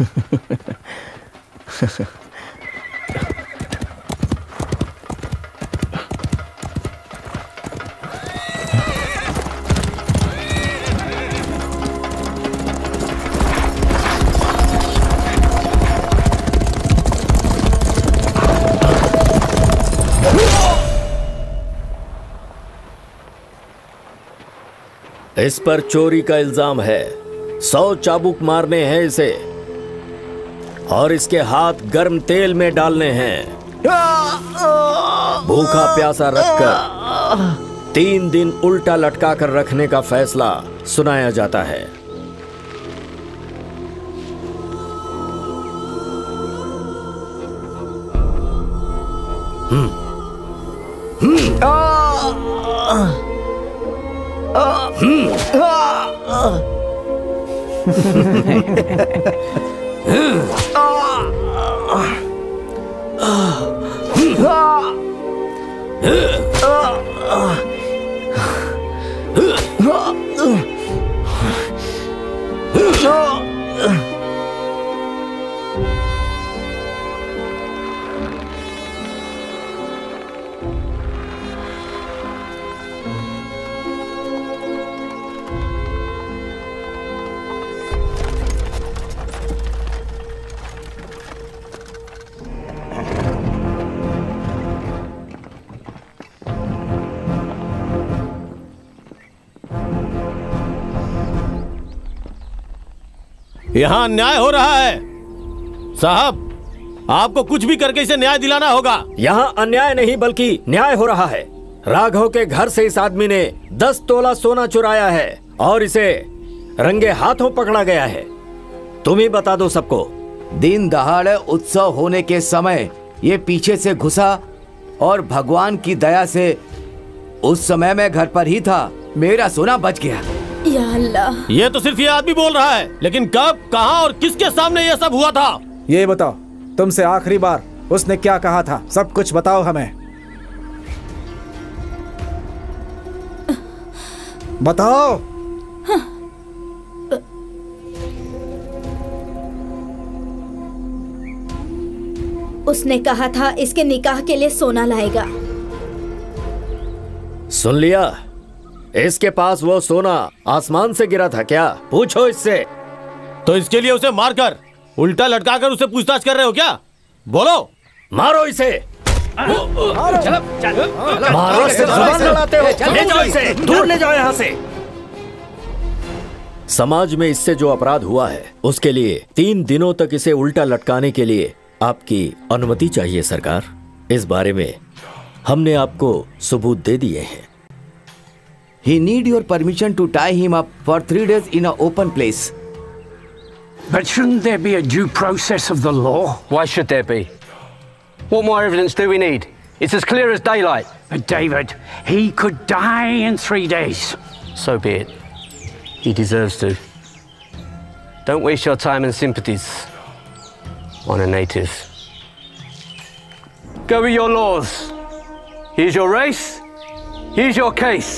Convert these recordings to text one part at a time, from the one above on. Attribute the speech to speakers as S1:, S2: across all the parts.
S1: इस पर चोरी का इल्जाम है। 100 चाबुक मारने हैं इसे और इसके हाथ गर्म तेल में डालने हैं। भूखा प्यासा रखकर 3 दिन उल्टा लटका कर रखने का फैसला सुनाया जाता है।
S2: यहाँ अन्याय हो रहा है साहब, आपको कुछ भी करके इसे न्याय दिलाना होगा।
S1: यहाँ अन्याय नहीं बल्कि न्याय हो रहा है। राघव के घर से इस आदमी ने 10 तोला सोना चुराया है और इसे रंगे हाथों पकड़ा गया है। तुम ही बता दो सबको।
S3: दिन दहाड़े उत्सव होने के समय ये पीछे से घुसा और भगवान की दया से उस समय मैं घर पर ही था। मेरा सोना बच गया।
S4: या अल्लाह।
S2: ये तो सिर्फ ये आदमी बोल रहा है, लेकिन कब, कहां और किसके सामने ये सब हुआ था?
S5: ये बताओ, तुमसे आखिरी बार उसने क्या कहा था? सब कुछ बताओ हमें। बताओ।
S4: उसने कहा था इसके निकाह के लिए सोना लाएगा।
S1: सुन लिया? इसके पास वो सोना आसमान से गिरा था क्या? पूछो इससे।
S2: तो इसके लिए उसे मारकर उल्टा लटकाकर उसे पूछताछ कर रहे हो क्या? बोलो।
S1: मारो इसे। मारो, सिर्फ जुबान लड़ाते हो। ले जाओ इसे, दूर ले जाओ यहाँ से। समाज में इससे जो अपराध हुआ है उसके लिए 3 दिनों तक इसे उल्टा लटकाने के लिए आपकी अनुमति चाहिए सरकार। इस बारे में हमने आपको सबूत दे दिए हैं।
S3: He need your permission to tie him up for 3 days in an open place.
S6: But shouldn't there be a due process of the law?
S7: Why should there be? What more evidence do we need? It's as clear as daylight.
S6: But David, he could die in 3 days.
S7: So be it. He deserves to. Don't waste your time and sympathies on a native. Go with your laws. Here's your race. Here's your case.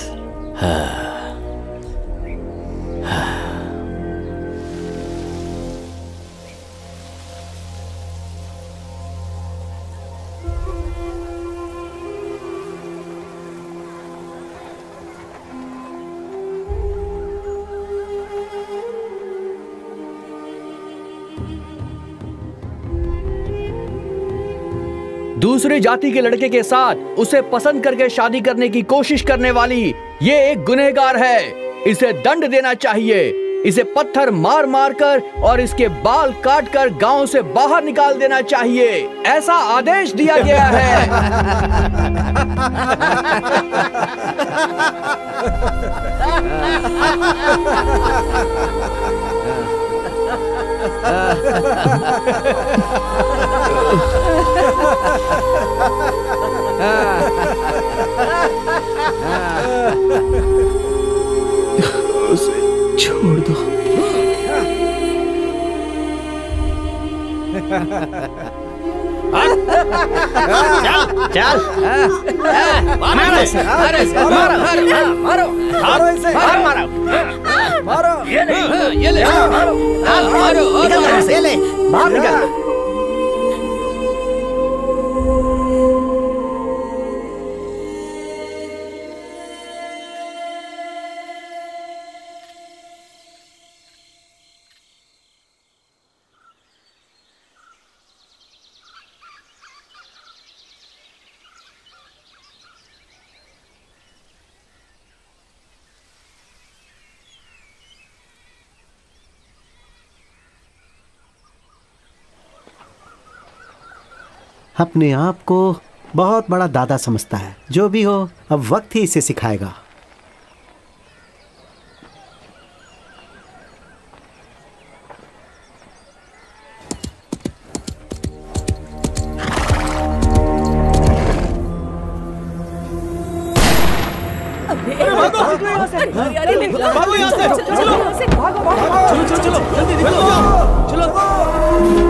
S8: दूसरी जाति के लड़के के साथ उसे पसंद करके शादी करने की कोशिश करने वाली ये एक गुनहगार है। इसे दंड देना चाहिए। इसे पत्थर मार मार कर और इसके बाल काट कर गांव से बाहर निकाल देना चाहिए। ऐसा आदेश दिया गया है।
S9: उसे छोड़ दो।
S2: चल मारो इसे, मारो
S5: मारो।
S2: ये ले, मारो, ये ले, मारो,
S8: बाहर निकल।
S10: अपने आप को बहुत बड़ा दादा समझता है। जो भी हो, अब वक्त ही इसे सिखाएगा।
S2: भागो यहाँ से, चलो चलो चलो जल्दी निकलो, चलो।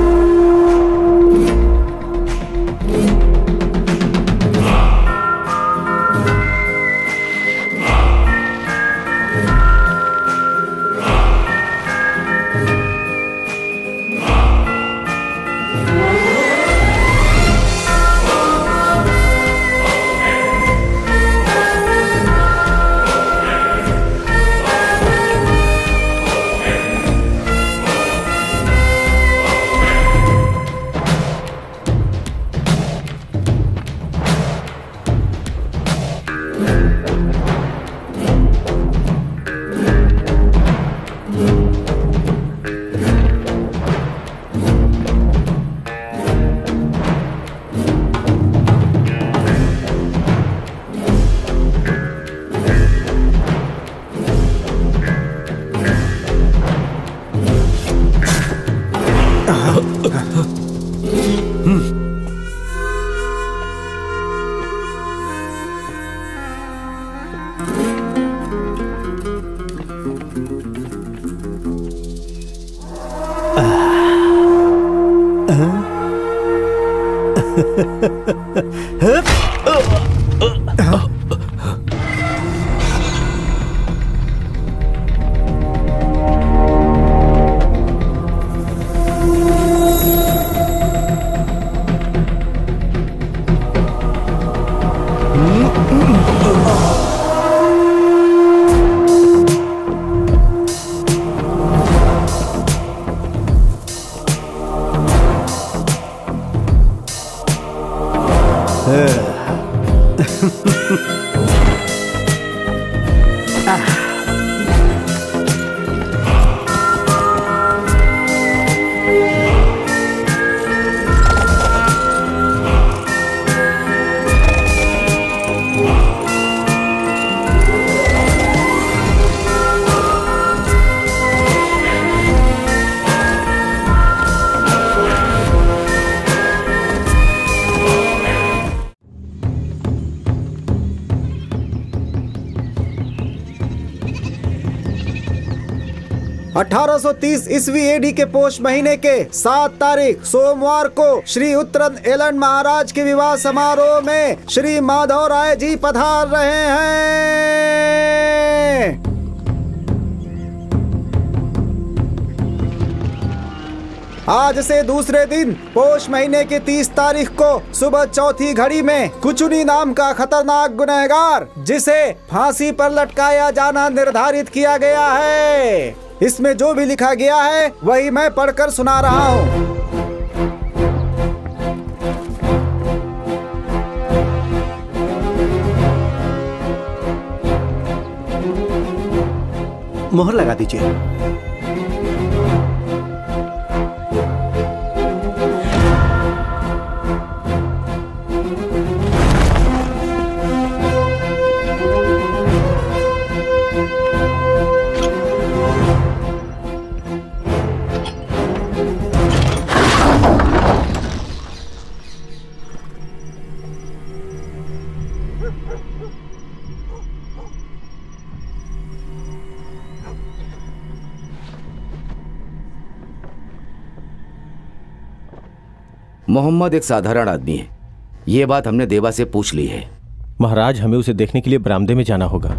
S5: ईस्वी एडी के पोष महीने के 7 तारीख सोमवार को श्री उत्तरन एलन महाराज के विवाह समारोह में श्री माधव राय जी पधार रहे हैं। आज से दूसरे दिन पोष महीने की 30 तारीख को सुबह चौथी घड़ी में कुचुनी नाम का खतरनाक गुनहगार, जिसे फांसी पर लटकाया जाना निर्धारित किया गया है। इसमें जो भी लिखा गया है वही मैं पढ़कर सुना रहा हूँ।
S10: मोहर लगा दीजिए।
S3: मोहम्मद एक साधारण आदमी है, ये बात हमने देवा से पूछ ली है।
S2: महाराज, हमें उसे देखने के लिए बरामदे में जाना होगा।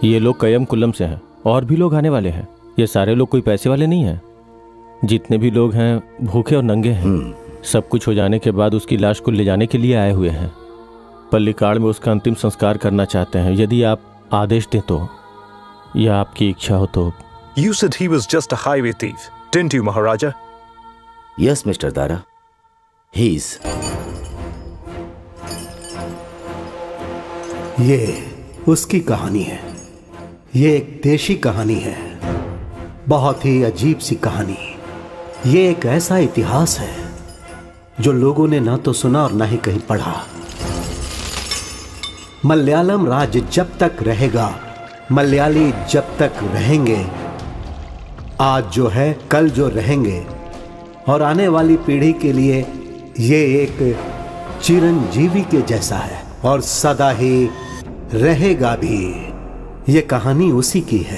S2: ये लोग कयम कुल्लम से हैं और भी लोग आने वाले हैं। ये सारे लोग कोई पैसे वाले नहीं हैं। जितने भी लोग हैं भूखे और नंगे हैं। सब कुछ हो जाने के बाद उसकी लाश को ले जाने के लिए आए हुए हैं। पल्लिकाड़ में उसका अंतिम संस्कार करना चाहते हैं। यदि आप आदेश दें तो, या आपकी इच्छा हो तो।
S11: You said he was just a highway thief, didn't you, Maharaja?
S3: Yes, Mr. Dara. He is.
S10: ये उसकी कहानी है। ये एक देशी कहानी है, बहुत ही अजीब सी कहानी। ये एक ऐसा इतिहास है जो लोगों ने ना तो सुना और ना ही कहीं पढ़ा। मलयालम राज्य जब तक रहेगा, मलयाली जब तक रहेंगे, आज जो है कल जो रहेंगे, और आने वाली पीढ़ी के लिए ये एक चिरंजीवी के जैसा है और सदा ही रहेगा भी। ये कहानी उसी की है।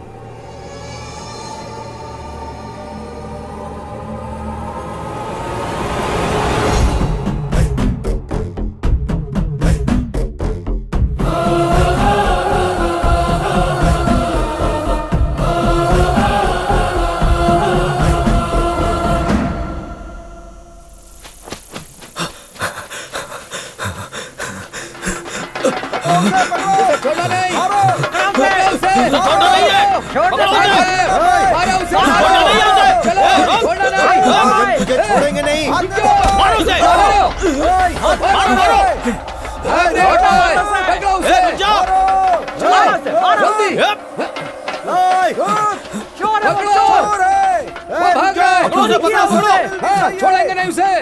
S3: छोड़ेंगे नहीं उसे।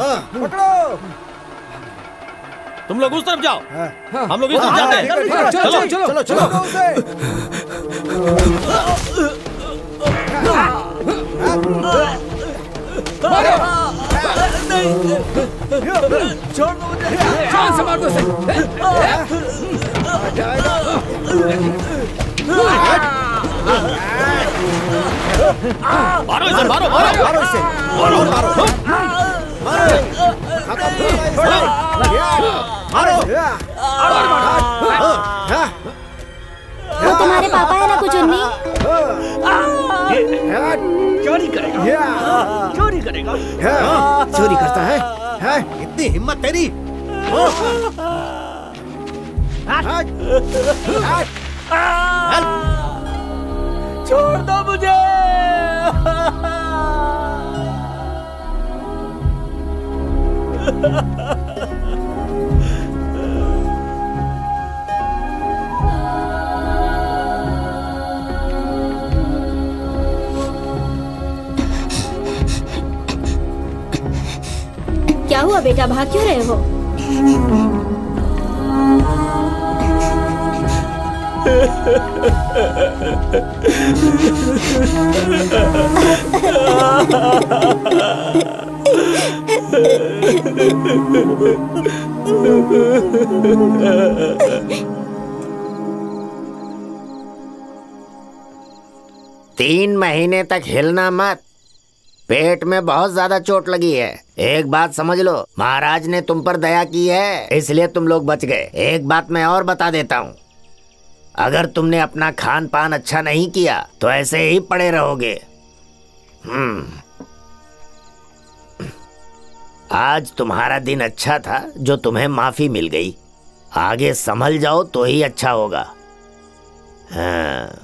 S2: तुम लोग उस तरफ जाओ, हम लोग इस तरफ जाते हैं। चलो चलो चलो
S3: छोड़ दो मुझे। जान से मार दो उसे।
S2: मारो इसे, मारो मारो मारो इसे, मारो मारो
S12: वो तुम्हारे पापा है ना कुछ उन्नी?
S9: चोरी करेगा, चोरी करेगा, चोरी करता है? इतनी हिम्मत तेरी?
S3: छोड़ दो मुझे।
S4: क्या हुआ बेटा, भाग क्यों रहे हो?
S13: तीन महीने तक हिलना मत। पेट में बहुत ज्यादा चोट लगी है। एक बात समझ लो, महाराज ने तुम पर दया की है, इसलिए तुम लोग बच गए। एक बात मैं और बता देता हूँ, अगर तुमने अपना खान पान अच्छा नहीं किया तो ऐसे ही पड़े रहोगे। आज तुम्हारा दिन अच्छा था जो तुम्हें माफी मिल गई। आगे संभल जाओ तो ही अच्छा होगा। हाँ।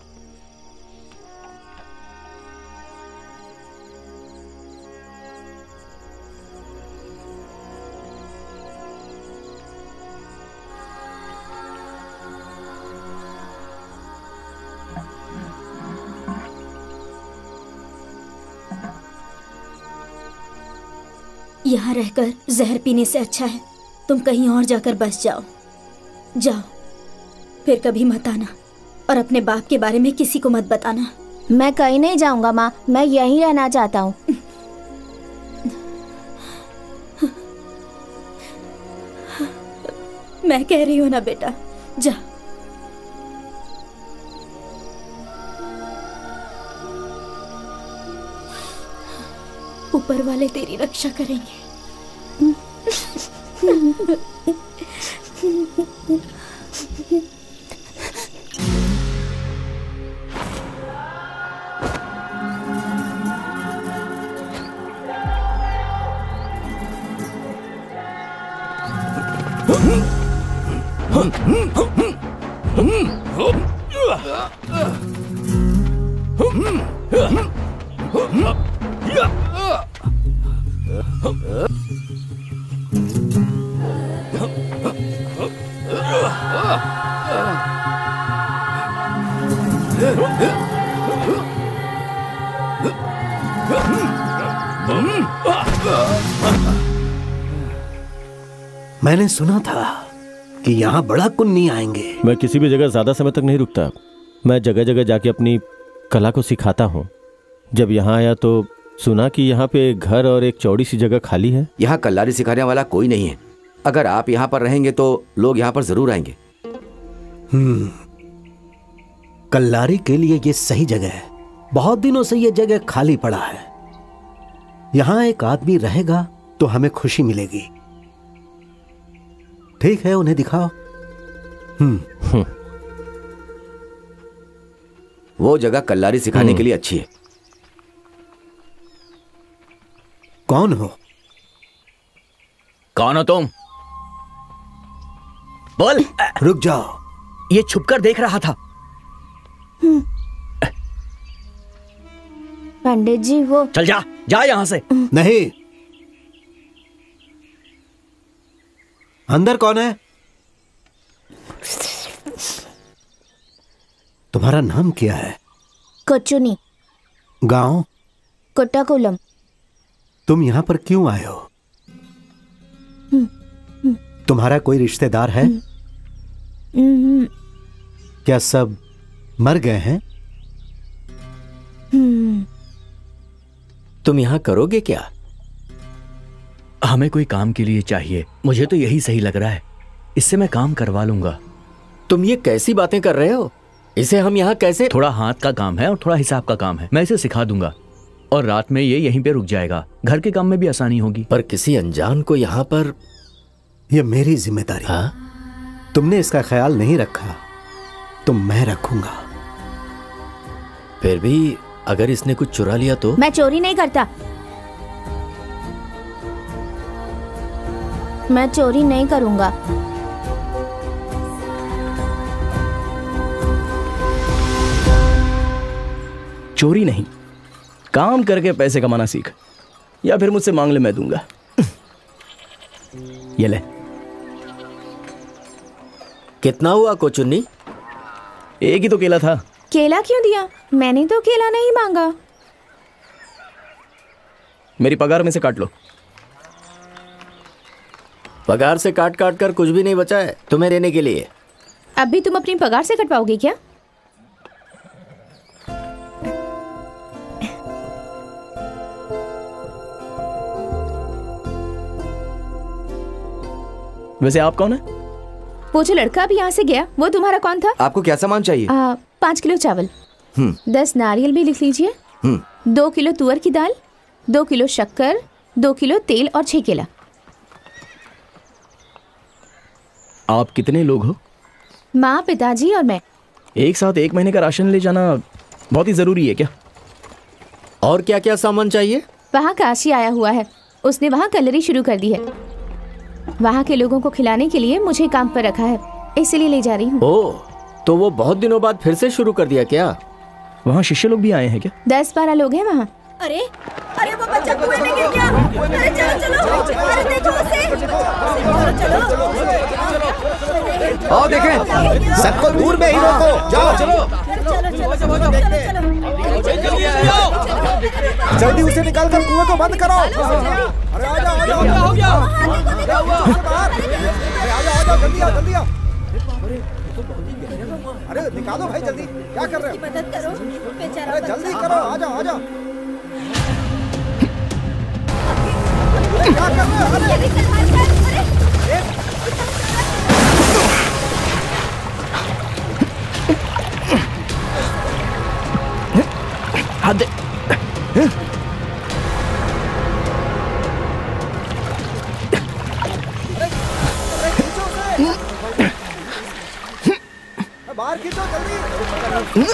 S4: यहाँ रहकर जहर पीने से अच्छा है तुम कहीं और जाकर बस जाओ। जाओ, फिर कभी मत आना और अपने बाप के बारे में किसी को मत बताना।
S12: मैं कहीं नहीं जाऊंगा माँ, मैं यहीं रहना चाहता हूँ।
S4: मैं कह रही हूँ ना बेटा, जा। ऊपर वाले तेरी रक्षा करेंगे।
S10: मैंने सुना था कि यहाँ बड़ा कुन्नी आएंगे।
S2: मैं किसी भी जगह ज्यादा समय तक नहीं रुकता। मैं जगह जगह जाके अपनी कला को सिखाता हूँ। जब यहाँ आया तो सुना कि यहाँ पे एक घर और एक चौड़ी सी जगह खाली है।
S3: यहाँ कल्लारी सिखाने वाला कोई नहीं है। अगर आप यहाँ पर रहेंगे तो लोग यहाँ पर जरूर आएंगे।
S10: कल्लारी के लिए ये सही जगह है। बहुत दिनों से ये जगह खाली पड़ा है। यहाँ एक आदमी रहेगा तो हमें खुशी मिलेगी। ठीक है, उन्हें दिखाओ।
S3: वो जगह कल्लारी सिखाने के लिए अच्छी है।
S10: कौन हो?
S8: कौन हो तुम? बोल।
S10: रुक जाओ।
S8: ये छुपकर देख रहा था।
S12: पंडित जी वो।
S8: चल जा, जा यहां से।
S10: नहीं। अंदर कौन है? तुम्हारा नाम क्या है?
S12: कोचुनी।
S10: गांव?
S12: कोट्टाकुलम।
S10: तुम यहाँ पर क्यों आए हो? तुम्हारा कोई रिश्तेदार है? क्या सब मर गए हैं?
S1: तुम यहाँ करोगे क्या?
S8: हमें कोई काम के लिए चाहिए। मुझे तो यही सही लग रहा है। इससे मैं काम करवा लूंगा।
S1: तुम ये कैसी बातें कर रहे हो? इसे हम यहाँ कैसे?
S8: थोड़ा हाथ का काम है और थोड़ा हिसाब का काम है। मैं इसे सिखा दूंगा और रात में ये यहीं पे रुक जाएगा। घर के काम में भी आसानी होगी।
S1: पर किसी अनजान को यहाँ पर?
S10: यह मेरी जिम्मेदारी। तुमने इसका ख्याल नहीं रखा तो मैं रखूंगा।
S1: फिर भी अगर इसने कुछ चुरा लिया तो?
S12: मैं चोरी नहीं करता। मैं चोरी नहीं करूंगा।
S14: चोरी नहीं, काम करके पैसे कमाना सीख, या फिर मुझसे मांग ले, मैं दूंगा। ये ले।
S1: कितना हुआ कोचुन्नी?
S14: एक ही तो केला था।
S12: केला क्यों दिया? मैंने तो केला नहीं मांगा।
S14: मेरी पगार में से काट लो।
S1: पगार से काट काट कर कुछ भी नहीं बचा है तुम्हें देने के लिए।
S12: अब भी तुम अपनी पगार से कटवाओगे क्या?
S14: वैसे आप कौन है?
S12: वो जो लड़का अभी यहाँ से गया, वो तुम्हारा कौन था?
S3: आपको क्या सामान चाहिए?
S12: 5 किलो चावल, 10 नारियल भी लिख लीजिए, 2 किलो तुअर की दाल, 2 किलो शक्कर, 2 किलो तेल और 6 केला।
S14: आप कितने लोग हो?
S12: माँ, पिताजी और मैं।
S14: एक साथ 1 महीने का राशन ले जाना बहुत ही जरूरी है क्या?
S1: और क्या क्या सामान चाहिए?
S12: वहाँ काशी आया हुआ है, उसने वहाँ कलरी शुरू कर दी है। वहाँ के लोगों को खिलाने के लिए मुझे काम पर रखा है, इसलिए ले जा रही हूँ।
S1: ओह, तो वो बहुत दिनों बाद फिर से शुरू कर दिया क्या?
S14: वहाँ शिष्य लोग भी आए हैं क्या?
S12: 10-12 लोग हैं वहाँ।
S4: अरे अरे वो बच्चा कुएं में गिर गया। अरे चलो चलो, अरे देखो उसे। चलो
S3: आओ देखें, सबको दूर में ही रोको। जाओ चलो।
S5: जल्दी उसे निकाल कर कुएं को बंद करो। अरे आ जाओ, हो गया। आजा जल्दी आओ, जल्दी आओ। अरे निकालो भाई जल्दी, क्या कर रहे हो?
S4: मदद करो बेचारा।
S5: अरे जल्दी करो, आ जाओ आ जाओ। क्या कर रहे हो?
S14: हाथ दे।
S5: बाहर खींचो जल्दी।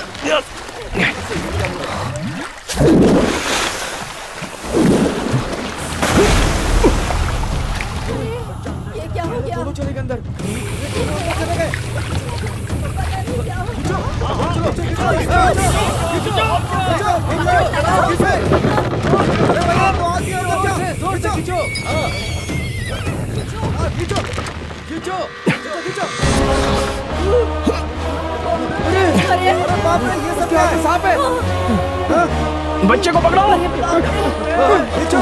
S5: अरे बाप रे, ये सब क्या है? सांप है।
S14: बच्चे को पकड़ो।
S5: खींचो।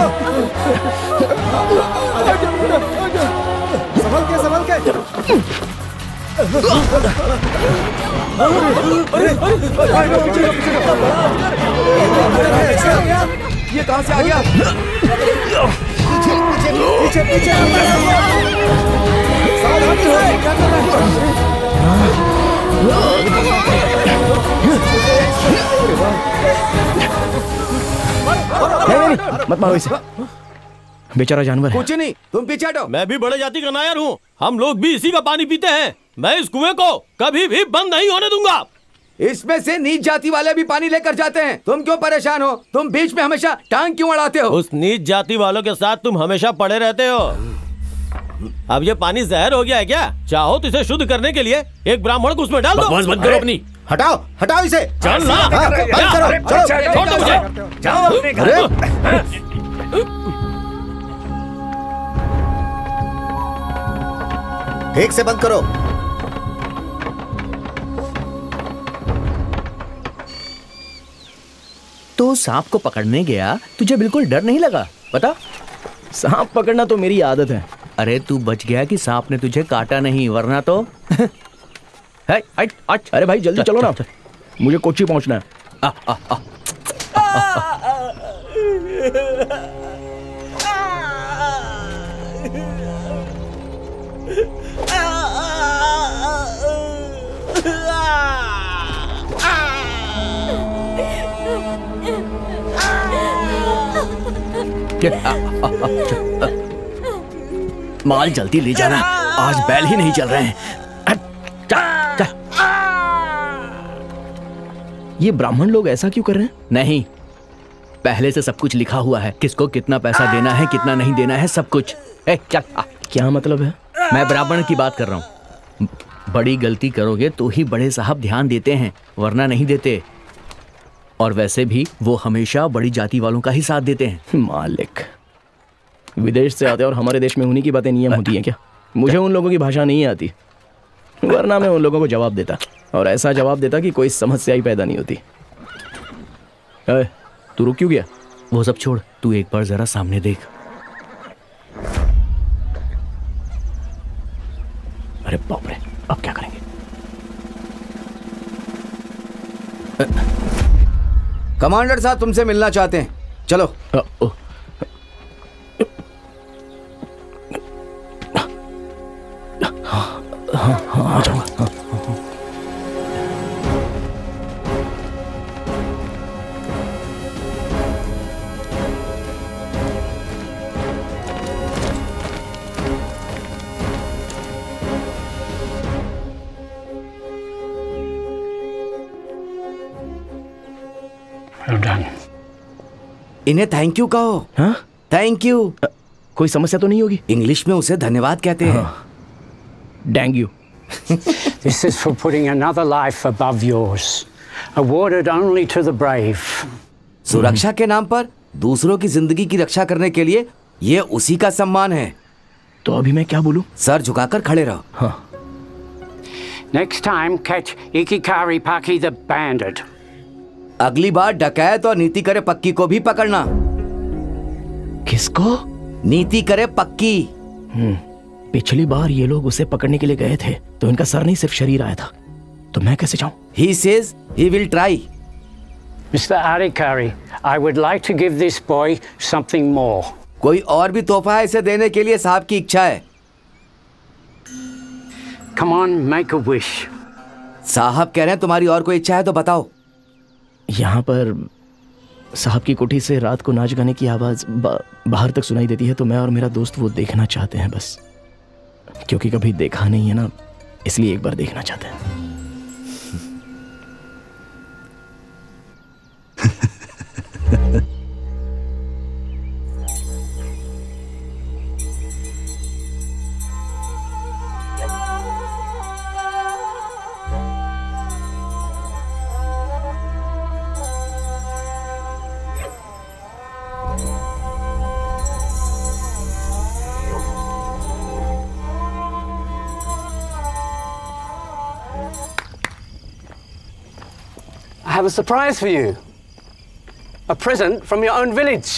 S5: संभल के।
S3: ये कहां से आ गया? पीछे सावधानी से।
S14: नहीं, मत मारो इसे, बेचारा जानवर है।
S3: कुछ नहीं, तुम पीछे हटो।
S2: मैं भी बड़े जाति का नायर हूँ, हम लोग भी इसी का पानी पीते हैं। मैं इस कुएं को कभी भी बंद नहीं होने दूंगा।
S3: इसमें से नीच जाति वाले भी पानी लेकर जाते हैं। तुम क्यों परेशान हो? तुम बीच में हमेशा टांग क्यों अड़ाते हो?
S2: उस नीच जाति वालों के साथ तुम हमेशा पड़े रहते हो। अब ये पानी जहर हो गया है क्या? चाहो तो इसे शुद्ध करने के लिए एक ब्राह्मण को उसमें डाल दो।
S9: बकवास मत करो अपनी।
S10: हटाओ इसे।
S2: चल ना,
S10: बंद करो,
S2: छोड़ दो मुझे।
S9: जाओ अपने घर।
S10: ठीक से बंद करो।
S14: तो सांप को पकड़ने गया, तुझे बिल्कुल डर नहीं लगा? पता, सांप पकड़ना तो मेरी आदत है। अरे तू बच गया कि सांप ने तुझे काटा नहीं, वरना तो अरे भाई जल्दी चलो ना, मुझे कोच्चि पहुंचना है। माल जल्दी ले जाना, आज बैल ही नहीं चल रहे हैं। ये ब्राह्मण लोग ऐसा क्यों कर रहे हैं? नहीं, पहले से सब कुछ लिखा हुआ है, किसको कितना पैसा देना है, कितना नहीं देना है, सब कुछ। क्या मतलब है? मैं ब्राह्मण की बात कर रहा हूँ। बड़ी गलती करोगे तो ही बड़े साहब ध्यान देते हैं, वरना नहीं देते। और वैसे भी वो हमेशा बड़ी जाति वालों का ही साथ देते हैं। मालिक, विदेश से आते और हमारे देश में उन्हीं की बातें नियम होती हैं क्या? मुझे उन लोगों की भाषा नहीं आती, वरना मैं उन लोगों को जवाब देता, और ऐसा जवाब देता कि कोई समस्या ही पैदा नहीं होती। तू रुक क्यों गया? वो सब छोड़, तू एक बार जरा सामने देख। अरे बाप रे, अब क्या करेंगे?
S3: कमांडर साहब तुमसे मिलना चाहते हैं, चलो।
S14: हाँ, आ जाऊंगा।
S6: Well done.
S3: इन्हें थैंक यू कहो।
S14: हाँ?
S3: Thank you.
S14: कोई समस्या तो नहीं होगी?
S3: इंग्लिश में उसे धन्यवाद कहते हैं।
S14: Dang you.
S6: This is for putting another life above yours, awarded only to the brave.
S3: सुरक्षा के नाम पर दूसरों की जिंदगी की रक्षा करने के लिए ये उसी का सम्मान है।
S14: तो अभी मैं क्या बोलूं?
S3: सर झुकाकर खड़े रहो।
S14: हाँ।
S6: Next time, catch Ikikari Paki the bandit.
S3: अगली बार डकैत और नीति करे पक्की को भी पकड़ना।
S14: किसको?
S3: नीति करे पक्की।
S14: पिछली बार ये लोग उसे पकड़ने के लिए गए थे तो इनका सर नहीं सिर्फ शरीर आया था, तो मैं कैसे जाऊं?
S3: He says he will try.
S6: Mr. Arikari, I would like to give this boy something more.
S3: कोई और भी तोहफा है इसे देने के लिए, साहब की इच्छा है।
S6: Come on, make a wish.
S3: साहब कह रहे हैं तुम्हारी और कोई इच्छा है तो बताओ।
S14: यहाँ पर साहब की कोठी से रात को नाच गाने की आवाज बाहर तक सुनाई देती है, तो मैं और मेरा दोस्त वो देखना चाहते हैं बस, क्योंकि कभी देखा नहीं है ना, इसलिए एक बार देखना चाहते हैं।
S7: have a surprise for you. A present from your own village.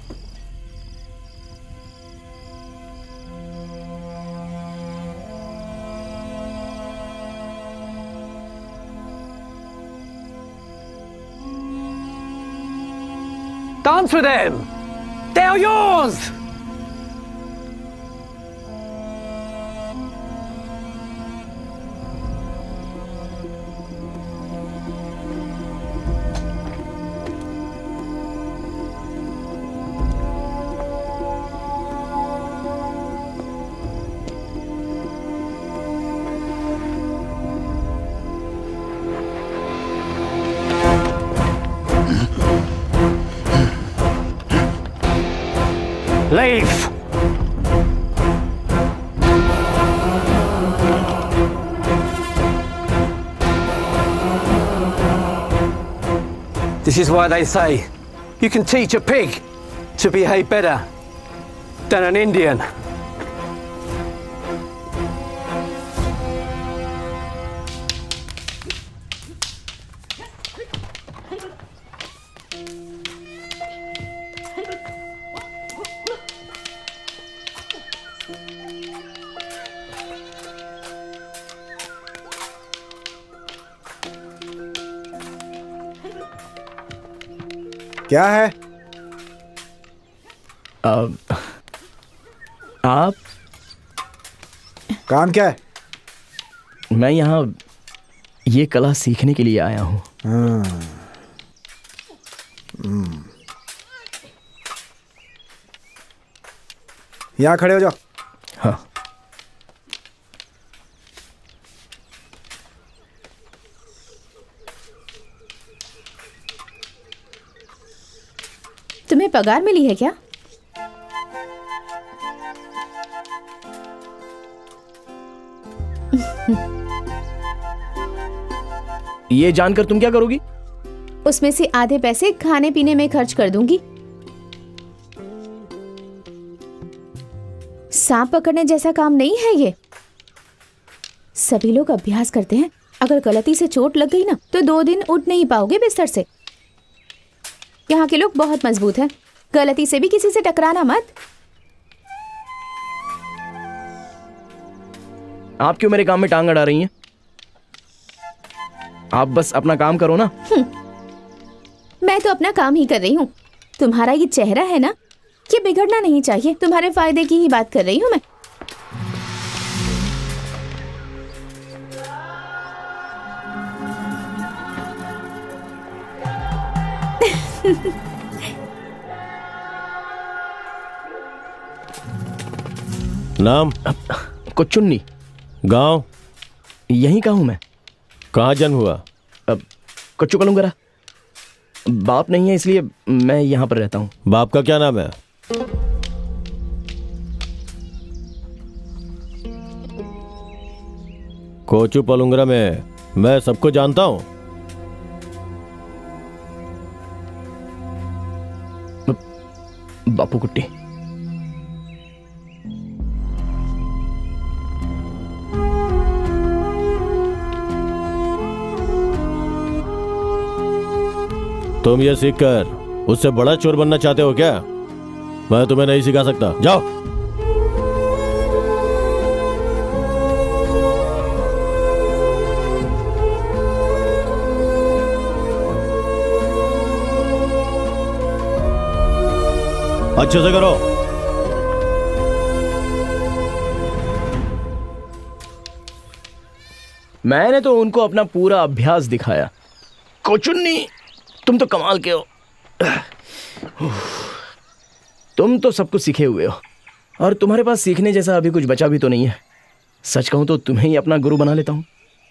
S7: Dance with them! They are yours! Leave! This is why they say you can teach a pig to behave better than an Indian.
S5: क्या है?
S14: आप
S5: काम क्या है?
S14: मैं यहाँ ये कला सीखने के लिए आया हूँ।
S5: यहाँ खड़े हो जाओ।
S14: हाँ।
S12: तुम्हें पगार मिली है क्या?
S14: ये जानकर तुम क्या करोगी?
S12: उसमें से आधे पैसे खाने पीने में खर्च कर दूंगी। सांप पकड़ने जैसा काम नहीं है ये। सभी लोग अभ्यास करते हैं। अगर गलती से चोट लग गई ना तो 2 दिन उठ नहीं पाओगे बिस्तर से। यहाँ के लोग बहुत मजबूत हैं। गलती से भी किसी से टकराना मत।
S14: आप क्यों मेरे काम में टांग अड़ा रही हैं? आप बस अपना काम करो ना।
S12: मैं तो अपना काम ही कर रही हूँ। तुम्हारा ये चेहरा है ना, ये बिगड़ना नहीं चाहिए। तुम्हारे फायदे की ही बात कर रही हूँ मैं।
S2: नाम?
S14: कोचुन्नी।
S2: गांव?
S14: यहीं का हूं मैं।
S2: कहाँ जन्म हुआ?
S14: कोच्चू कलुंगरा। बाप नहीं है इसलिए मैं यहाँ पर रहता हूँ।
S2: बाप का क्या नाम है? कोचू पलुंगरा में मैं सबको जानता हूँ।
S14: बापू कुट्टी।
S2: तुम ये सीखकर उससे बड़ा चोर बनना चाहते हो क्या? मैं तुम्हें नहीं सिखा सकता। जाओ। अच्छे से करो।
S14: मैंने तो उनको अपना पूरा अभ्यास दिखाया। कोचुन्नी, तुम तो कमाल के हो। तुम तो सब कुछ सीखे हुए हो और तुम्हारे पास सीखने जैसा अभी कुछ बचा भी तो नहीं है। सच कहूं तो तुम्हें ही अपना गुरु बना लेता हूं।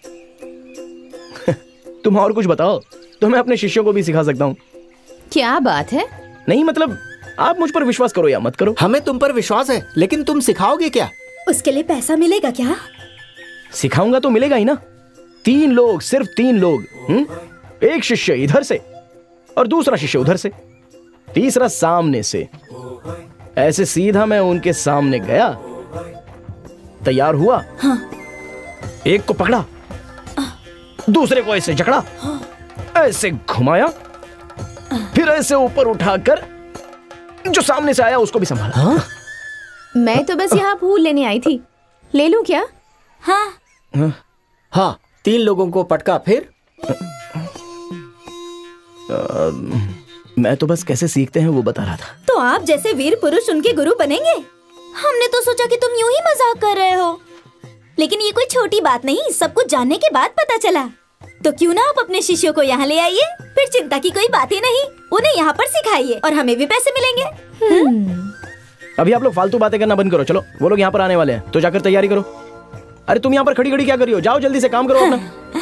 S14: तुम और कुछ बताओ तो मैं अपने शिष्यों को भी सिखा सकता हूं।
S12: क्या बात है?
S14: नहीं मतलब आप मुझ पर विश्वास करो या मत करो।
S15: हमें तुम पर विश्वास है, लेकिन तुम सिखाओगे क्या?
S4: उसके लिए पैसा मिलेगा क्या?
S14: सिखाऊंगा तो मिलेगा ही ना। 3 लोग, सिर्फ 3 लोग। एक शिष्य इधर से और दूसरा शिष्य उधर से, तीसरा सामने से। ऐसे सीधा मैं उनके सामने गया, तैयार हुआ।
S4: हाँ।
S14: एक को पकड़ा, दूसरे को ऐसे जकड़ा, ऐसे घुमाया, फिर ऐसे ऊपर उठाकर जो सामने से आया उसको भी संभाला।
S12: हाँ? मैं तो बस यहाँ फूल लेने आई थी, ले लूं क्या?
S4: हाँ
S1: हाँ, 3 लोगों को पटका, फिर
S14: मैं तो बस कैसे सीखते हैं वो बता रहा था।
S4: तो आप जैसे वीर पुरुष उनके गुरु बनेंगे? हमने तो सोचा कि तुम यूं ही मजाक कर रहे हो, लेकिन ये कोई छोटी बात नहीं, सब कुछ जानने के बाद पता चला। तो क्यों ना आप अपने शिष्यों को यहाँ ले आइए, फिर चिंता की कोई बात ही नहीं, उन्हें यहाँ पर सिखाइए और हमें भी पैसे मिलेंगे।
S14: अभी आप लोग फालतू बातें करना बंद करो, चलो वो लोग यहाँ पर आने वाले हैं, तो जाकर तैयारी करो। अरे तुम यहाँ पर खड़ी खड़ी क्या कर रही हो? जाओ जल्दी से काम करो अपना।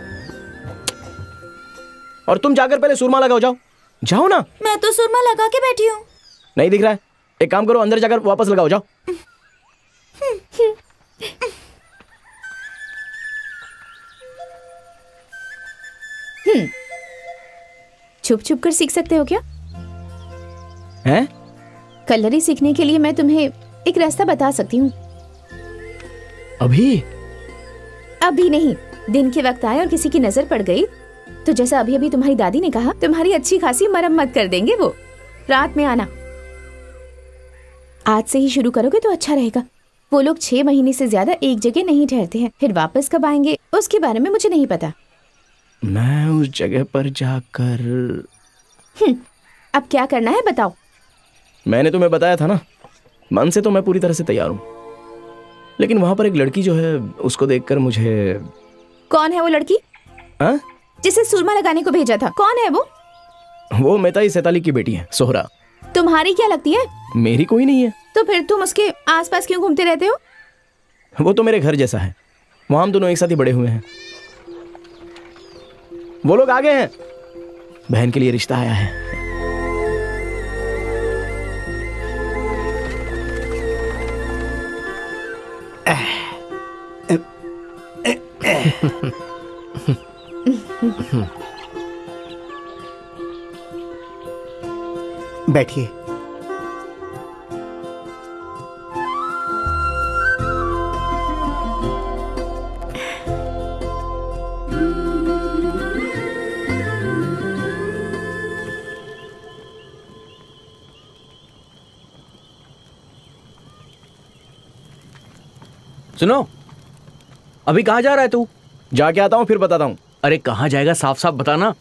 S14: और तुम जाकर पहले सुरमा लगाओ, जाओ जाओ ना।
S4: मैं तो सुरमा लगा के बैठी हूँ।
S14: नहीं दिख रहा है? एक काम करो, अंदर जाकर वापस लगाओ, जाओ।
S12: छुप छुप कर सीख सकते हो क्या?
S14: हैं?
S12: कलरी सीखने के लिए मैं तुम्हें एक रास्ता बता सकती हूँ।
S14: अभी?
S12: अभी नहीं, दिन के वक्त आए और किसी की नजर पड़ गई तो जैसा अभी अभी तुम्हारी दादी ने कहा, तुम्हारी अच्छी खासी मरम्मत कर देंगे वो। रात में आना, आज से ही शुरू करोगे तो अच्छा रहेगा। वो लोग 6 महीने से ज्यादा एक जगह नहीं ठहरते हैं, फिर वापस कब आएंगे उसके बारे में मुझे नहीं पता।
S14: मैं उस जगह पर जाकर
S12: अब क्या करना है बताओ।
S14: मैंने तुम्हें बताया था ना, मन से तो मैं पूरी तरह से तैयार हूँ, लेकिन वहां पर एक लड़की जो है उसको देखकर मुझे।
S12: कौन है वो लड़की?
S14: हाँ?
S12: जिसे सुरमा लगाने को भेजा था, कौन है वो?
S14: वो मेताई सेताली की बेटी है, सोहरा।
S12: तुम्हारी क्या लगती है?
S14: मेरी कोई नहीं है।
S12: तो फिर तुम उसके आसपास क्यों घूमते रहते हो?
S14: वो तो मेरे घर जैसा है, वहां हम दोनों एक साथ ही बड़े हुए हैं। वो लोग आ गए हैं, बहन के लिए रिश्ता आया है।
S15: बैठिए।
S14: सुनो, अभी कहाँ जा रहा है तू? जाके आता हूँ फिर बताता हूँ। अरे कहाँ जाएगा, साफ साफ बताना।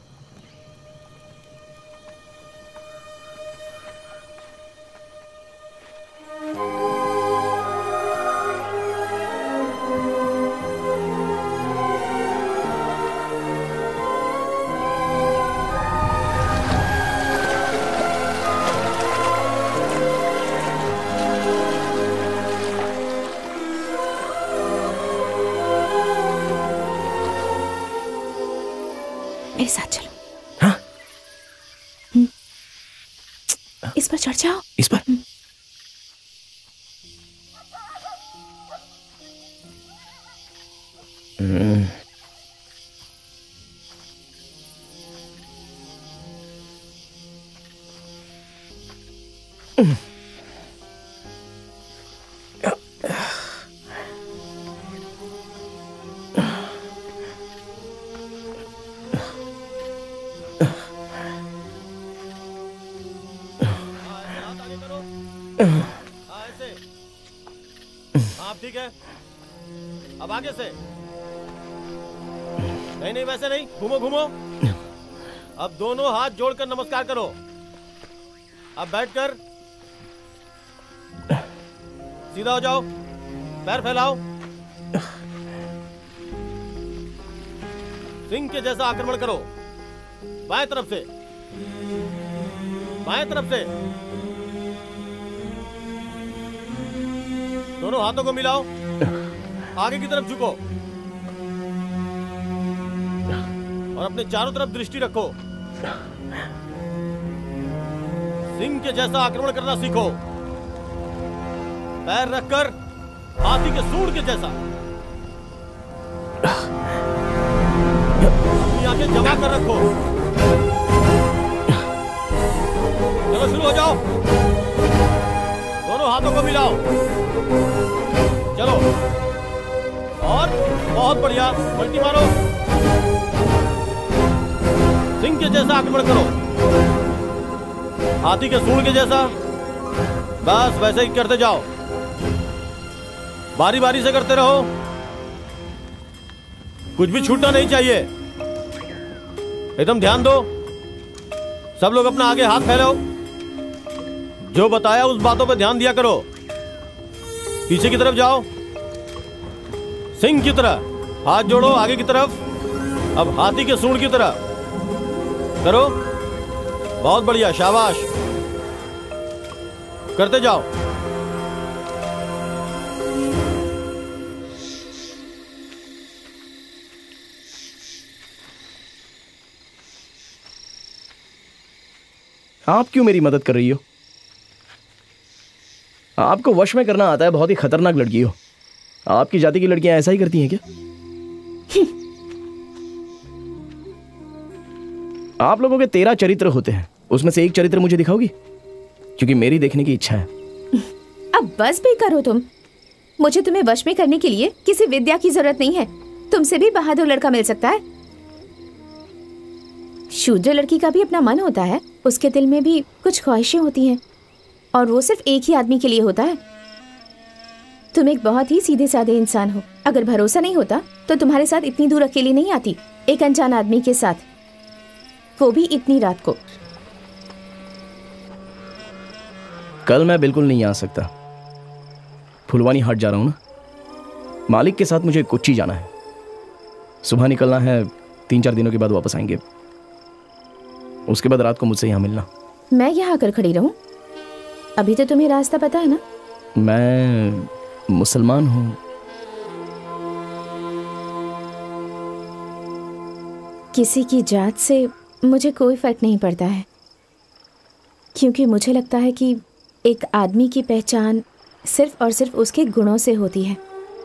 S12: मेरे साथ चलो।
S14: हाँ?
S12: इस पर चढ़ जाओ।
S14: इस पर?
S16: ठीक है, अब आगे से। नहीं नहीं, वैसे नहीं, घूमो घूमो। अब दोनों हाथ जोड़कर नमस्कार करो। अब बैठकर सीधा हो जाओ, पैर फैलाओ, सिंह के जैसा आक्रमण करो। बाएं तरफ से, बाएं तरफ से। दोनों हाथों को मिलाओ, आगे की तरफ झुको और अपने चारों तरफ दृष्टि रखो। सिंह के जैसा आक्रमण करना सीखो। पैर रखकर हाथी के सूंड के जैसा। अपनी आंखें जमा कर रखो। चलो शुरू हो जाओ। दोनों हाथों को मिलाओ। चलो, और बहुत बढ़िया, पलटी मारो। सिंह के जैसा आक्रमण करो, हाथी के सूंड के जैसा। बस वैसे ही करते जाओ, बारी बारी से करते रहो, कुछ भी छूटना नहीं चाहिए। एकदम ध्यान दो, सब लोग अपना आगे हाथ फैलाओ, जो बताया उस बातों पे ध्यान दिया करो। पीछे की तरफ जाओ, सिंह की तरह हाथ जोड़ो आगे की तरफ, अब हाथी के सूंड की तरह करो। बहुत बढ़िया, शाबाश, करते जाओ।
S14: आप क्यों मेरी मदद कर रही हो? आपको वश में करना आता है, बहुत ही खतरनाक लड़की हो। आपकी जाति की लड़कियां ऐसा ही करती हैं क्या? आप लोगों के 13 चरित्र होते हैं, उसमें से एक चरित्र मुझे दिखाओगी? क्योंकि मेरी देखने की इच्छा है।
S12: अब बस भी करो तुम। मुझे तुम्हें वश में करने के लिए किसी विद्या की जरूरत नहीं है। तुमसे भी बहादुर लड़का मिल सकता है। शूद्र लड़की का भी अपना मन होता है, उसके दिल में भी कुछ ख्वाहिशें होती हैं, और वो सिर्फ एक ही आदमी के लिए होता है। तुम एक बहुत ही सीधे साधे इंसान हो। अगर भरोसा नहीं होता तो तुम्हारे साथ इतनी दूर अकेली नहीं आती, एक अनजान आदमी के साथ, वो भी इतनी रात को।
S14: कल मैं बिल्कुल नहीं आ सकता, फुलवानी हाट जा रहा हूं ना। मालिक के साथ मुझे कोच्चि जाना है, सुबह निकलना है, 3-4 दिनों के बाद वापस आएंगे। उसके बाद रात को मुझसे यहाँ मिलना।
S12: मैं यहाँ आकर खड़ी रहूं? अभी तो तुम्हें रास्ता पता है ना?
S14: मैं मुसलमान हूँ।
S12: किसी की जात से मुझे कोई फर्क नहीं पड़ता है, क्योंकि मुझे लगता है कि एक आदमी की पहचान सिर्फ और सिर्फ उसके गुणों से होती है।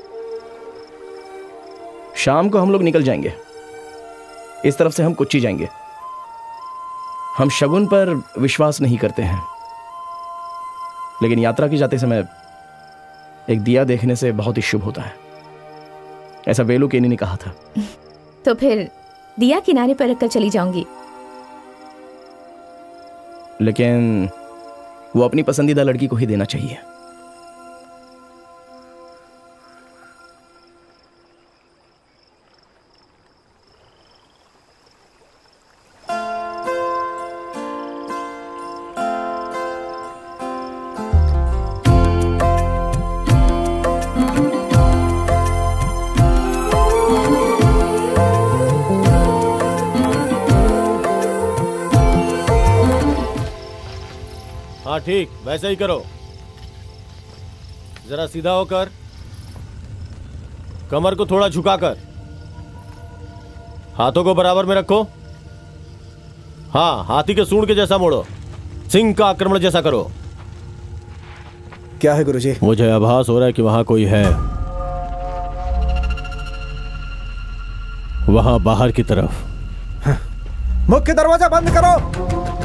S14: शाम को हम लोग निकल जाएंगे, इस तरफ से हम कोच्चि जाएंगे। हम शगुन पर विश्वास नहीं करते हैं, लेकिन यात्रा की जाते समय एक दिया देखने से बहुत ही शुभ होता है, ऐसा वेलु केनी ने कहा था।
S12: तो फिर दिया किनारे पर रखकर चली जाऊंगी।
S14: लेकिन वो अपनी पसंदीदा लड़की को ही देना चाहिए।
S16: हाँ ठीक, वैसे ही करो। जरा सीधा होकर, कमर को थोड़ा झुकाकर, हाथों को बराबर में रखो। हाँ, हाथी के सूंड के जैसा मोड़ो, सिंह का आक्रमण जैसा करो।
S5: क्या है गुरुजी?
S1: मुझे आभास हो रहा है कि वहां कोई है, वहां बाहर की तरफ।
S5: मुख्य दरवाजा बंद करो।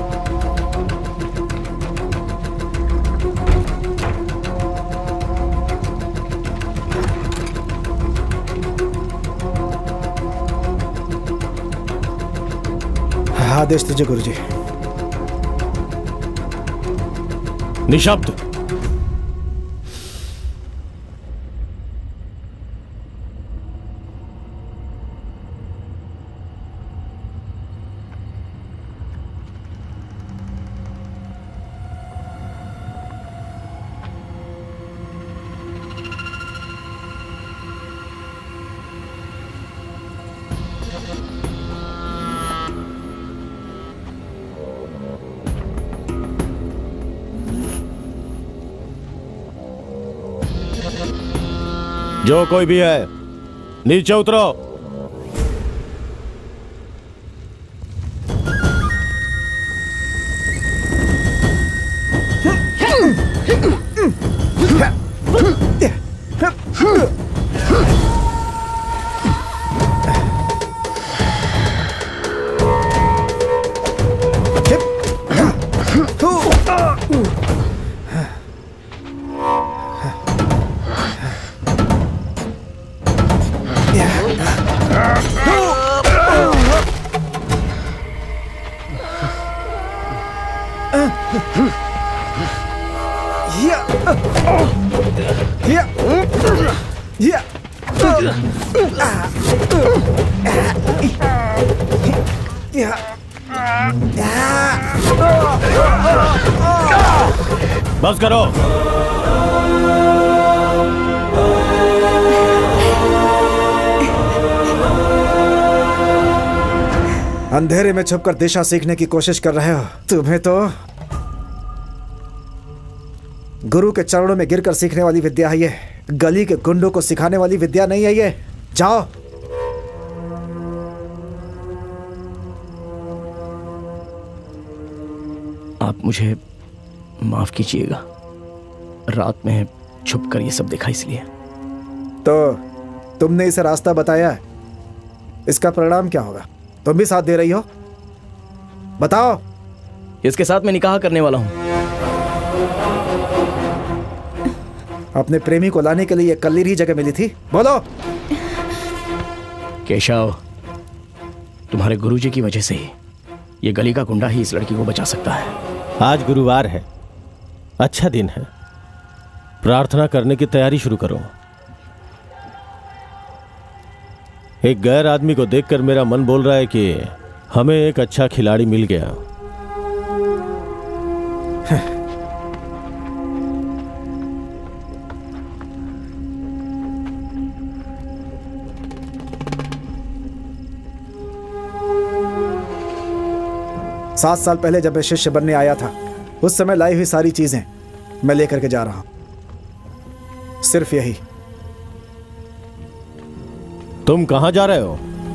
S5: आदेश दीजिए गुरुजी।
S1: निशब्द। जो कोई भी है, नीचे उतरो।
S16: बस करो।
S5: अंधेरे में छुपकर दिशा सीखने की कोशिश कर रहे हो। तुम्हें तो गुरु के चरणों में गिरकर सीखने वाली विद्या है ये। गली के गुंडों को सिखाने वाली विद्या नहीं है ये। जाओ।
S14: आप मुझे माफ कीजिएगा, रात में छुपकर ये सब देखा इसलिए।
S5: तो तुमने इसे रास्ता बताया, इसका परिणाम क्या होगा? तुम भी साथ दे रही हो? बताओ।
S14: इसके साथ मैं निकाह करने वाला हूं।
S5: अपने प्रेमी को लाने के लिए ये कल्लीर ही जगह मिली थी? बोलो।
S14: केशव, तुम्हारे गुरुजी की वजह से ही ये गली का गुंडा ही इस लड़की को बचा सकता है।
S2: आज गुरुवार है, अच्छा दिन है, प्रार्थना करने की तैयारी शुरू करो। एक गैर आदमी को देखकर मेरा मन बोल रहा है कि हमें एक अच्छा खिलाड़ी मिल गया।
S5: सात साल पहले जब मैं शिष्य बनने आया था, उस समय लाई हुई सारी चीजें मैं लेकर के जा रहा हूं। सिर्फ यही।
S2: तुम कहां जा रहे हो?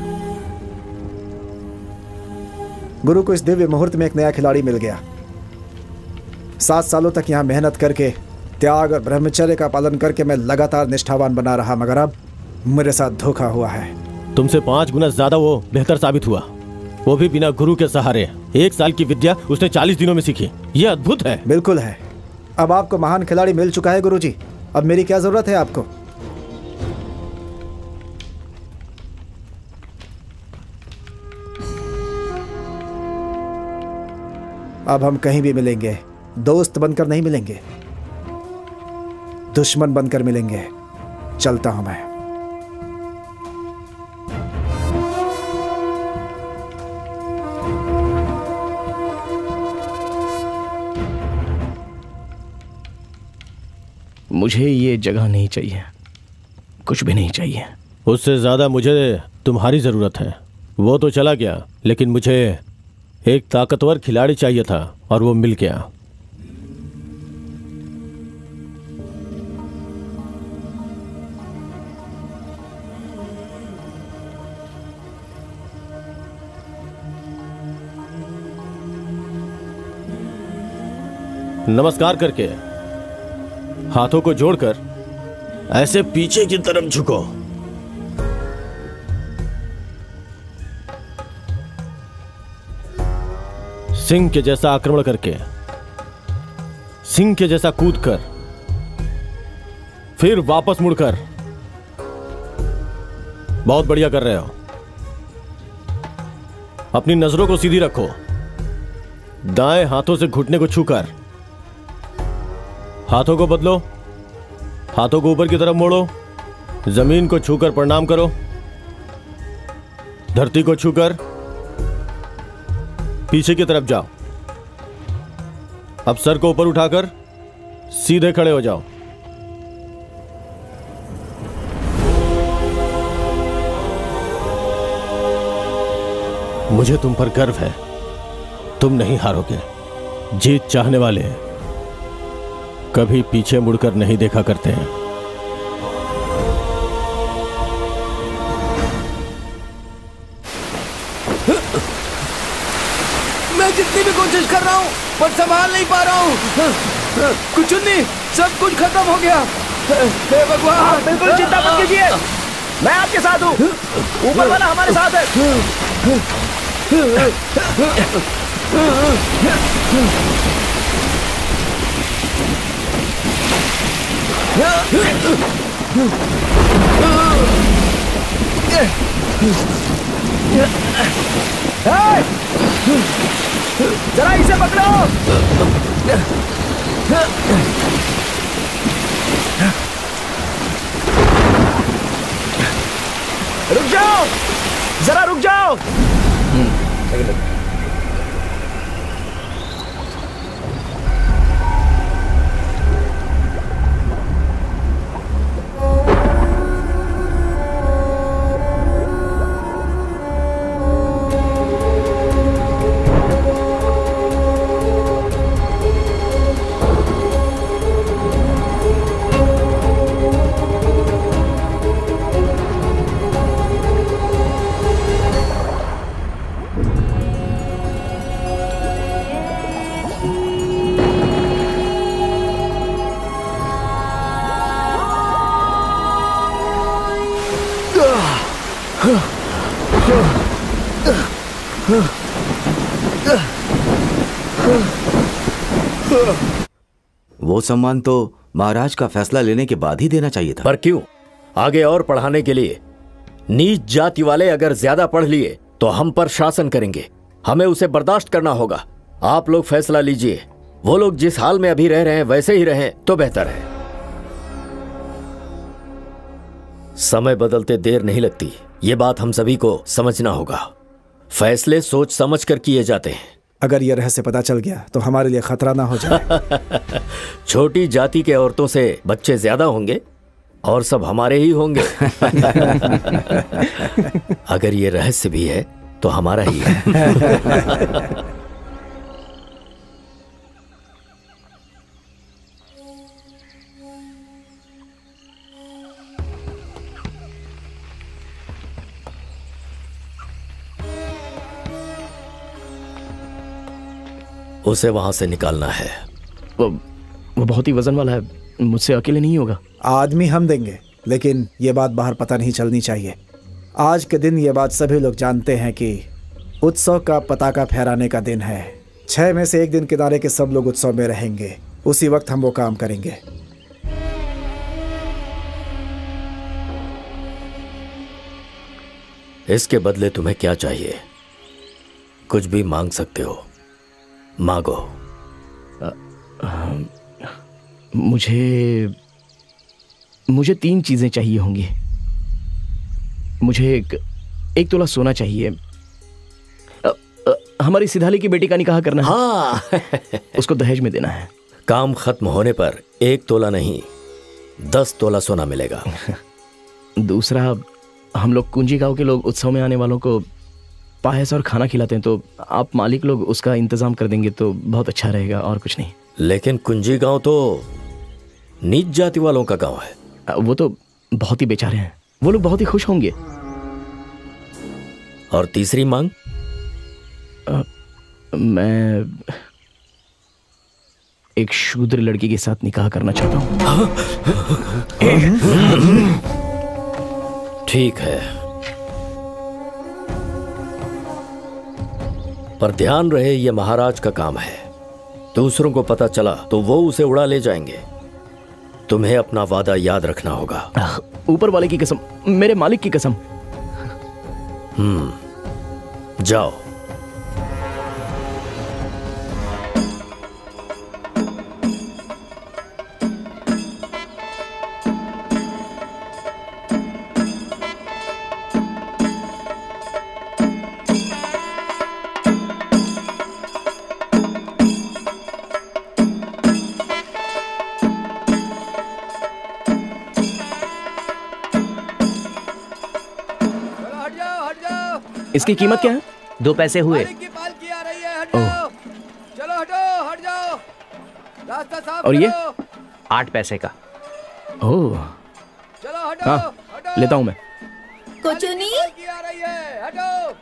S5: गुरु को इस दिव्य मुहूर्त में एक नया खिलाड़ी मिल गया। 7 सालों तक यहां मेहनत करके, त्याग और ब्रह्मचर्य का पालन करके मैं लगातार निष्ठावान बना रहा, मगर अब मेरे साथ धोखा हुआ है।
S2: तुमसे 5 गुना ज्यादा वो बेहतर साबित हुआ, वो भी बिना गुरु के सहारे। 1 साल की विद्या उसने 40 दिनों में सीखी। यह अद्भुत है।
S5: बिल्कुल है। अब आपको महान खिलाड़ी मिल चुका है गुरुजी, अब मेरी क्या जरूरत है आपको? अब हम कहीं भी मिलेंगे, दोस्त बनकर नहीं मिलेंगे, दुश्मन बनकर मिलेंगे। चलता हूं मैं।
S14: मुझे ये जगह नहीं चाहिए, कुछ भी नहीं चाहिए।
S2: उससे ज्यादा मुझे तुम्हारी जरूरत है। वो तो चला गया, लेकिन मुझे एक ताकतवर खिलाड़ी चाहिए था और वो मिल गया। नमस्कार करके हाथों को जोड़कर ऐसे पीछे की तरफ झुको। सिंह के जैसा आक्रमण करके, सिंह के जैसा कूदकर, फिर वापस मुड़कर। बहुत बढ़िया कर रहे हो। अपनी नजरों को सीधी रखो। दाएं हाथों से घुटने को छूकर हाथों को बदलो। हाथों को ऊपर की तरफ मोड़ो। जमीन को छूकर प्रणाम करो। धरती को छूकर पीछे की तरफ जाओ। अब सर को ऊपर उठाकर सीधे खड़े हो जाओ। मुझे तुम पर गर्व है। तुम नहीं हारोगे। जीत चाहने वाले कभी पीछे मुड़कर नहीं देखा करते हैं।
S3: मैं जितनी भी कोशिश कर रहा हूँ पर संभाल नहीं पा रहा हूँ। कुछ नहीं, सब कुछ खत्म हो गया। हे भगवान।
S8: आप बिल्कुल चिंता मत कीजिए, मैं आपके साथ हूँ। ऊपर वाला हमारे साथ है। जरा इसे पकड़ो। जरा रुक जाओ।
S3: वो सम्मान तो महाराज का फैसला लेने के बाद ही देना चाहिए था।
S1: पर क्यों? आगे और पढ़ाने के लिए नीच जाति वाले अगर ज्यादा पढ़ लिए तो हम पर शासन करेंगे, हमें उसे बर्दाश्त करना होगा। आप लोग फैसला लीजिए। वो लोग जिस हाल में अभी रह रहे हैं वैसे ही रहें तो बेहतर है। समय बदलते देर नहीं लगती, ये बात हम सभी को समझना होगा। फैसले सोच समझ कर किए जाते हैं।
S5: अगर ये रहस्य पता चल गया तो हमारे लिए खतरा ना हो जाए।
S1: छोटी जाति के औरतों से बच्चे ज्यादा होंगे और सब हमारे ही होंगे। अगर ये रहस्य भी है तो हमारा ही है। उसे वहां से निकालना है।
S14: वो बहुत ही वजन वाला है, मुझसे अकेले नहीं होगा।
S5: आदमी हम देंगे, लेकिन ये बात बाहर पता नहीं चलनी चाहिए। आज के दिन ये बात सभी लोग जानते हैं कि उत्सव का पताका फहराने का दिन है। 6 में से एक दिन किनारे के सब लोग उत्सव में रहेंगे, उसी वक्त हम वो काम करेंगे।
S1: इसके बदले तुम्हें क्या चाहिए? कुछ भी मांग सकते हो, मांगो।
S14: मुझे 3 चीजें चाहिए होंगी। मुझे एक तोला सोना चाहिए। हमारी सिधाली की बेटी का निकाह करना है।
S1: हाँ।
S14: उसको दहेज में देना है।
S1: काम खत्म होने पर 1 तोला नहीं 10 तोला सोना मिलेगा।
S14: दूसरा, हम लोग कुंजी गांव के लोग उत्सव में आने वालों को पायस और खाना खिलाते हैं, तो आप मालिक लोग उसका इंतजाम कर देंगे तो बहुत अच्छा रहेगा, और कुछ नहीं।
S1: लेकिन कुंजी गांव तो नीच जाति वालों का गांव है।
S14: वो तो बहुत ही बेचारे हैं, वो लोग बहुत ही खुश होंगे।
S1: और तीसरी मांग?
S14: मैं एक शूद्र लड़की के साथ निकाह करना चाहता हूं।
S1: ठीक है, पर ध्यान रहे ये महाराज का काम है। दूसरों को पता चला तो वो उसे उड़ा ले जाएंगे। तुम्हें अपना वादा याद रखना होगा।
S14: ऊपर वाले की कसम, मेरे मालिक की कसम।
S1: जाओ।
S14: इसकी कीमत क्या है?
S17: 2 पैसे हुए।
S3: चलो हटो, हट जाओ, रास्ता साफ
S14: और ये?
S17: 8 पैसे का।
S14: ओह,
S3: चलो हटो,
S14: हाँ, लेता हूं मैं।
S4: कोचुनी,
S3: आ रही है, हटो।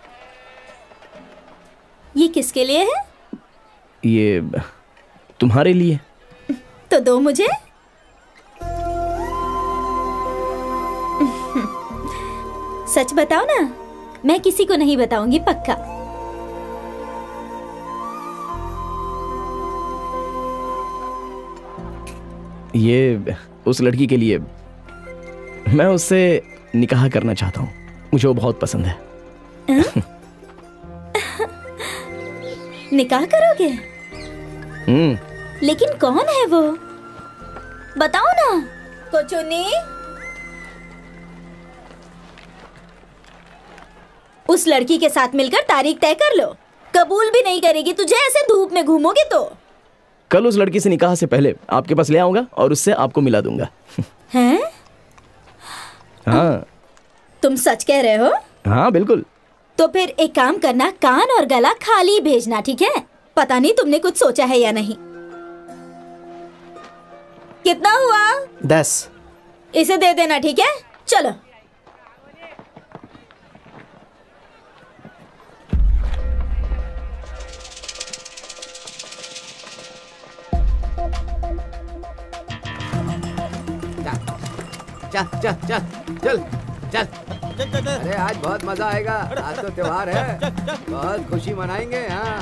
S4: ये किसके लिए है?
S14: ये तुम्हारे लिए।
S4: तो दो मुझे। सच बताओ ना, मैं किसी को नहीं बताऊंगी, पक्का।
S14: ये उस लड़की के लिए, मैं उससे निकाह करना चाहता हूँ। मुझे वो बहुत पसंद है।
S4: निकाह करोगे? लेकिन कौन है वो? बताओ ना। कोचुनी, उस लड़की के साथ मिलकर तारीख तय कर लो। कबूल भी नहीं करेगी तुझे, ऐसे धूप में घूमोगे तो।
S14: कल उस लड़की से निकाह से पहले आपके पास ले आऊंगा और उससे आपको मिला दूंगा।
S4: हैं?
S14: हाँ।
S4: तुम सच कह रहे हो?
S14: हाँ बिल्कुल।
S4: तो फिर एक काम करना, कान और गला खाली भेजना, ठीक है? पता नहीं तुमने कुछ सोचा है या नहीं। कितना हुआ?
S15: 10।
S4: इसे दे देना, ठीक है? चलो।
S3: चल चल चल चल चल। अरे आज बहुत मजा आएगा, आज तो त्योहार है, बहुत खुशी मनाएंगे। हाँ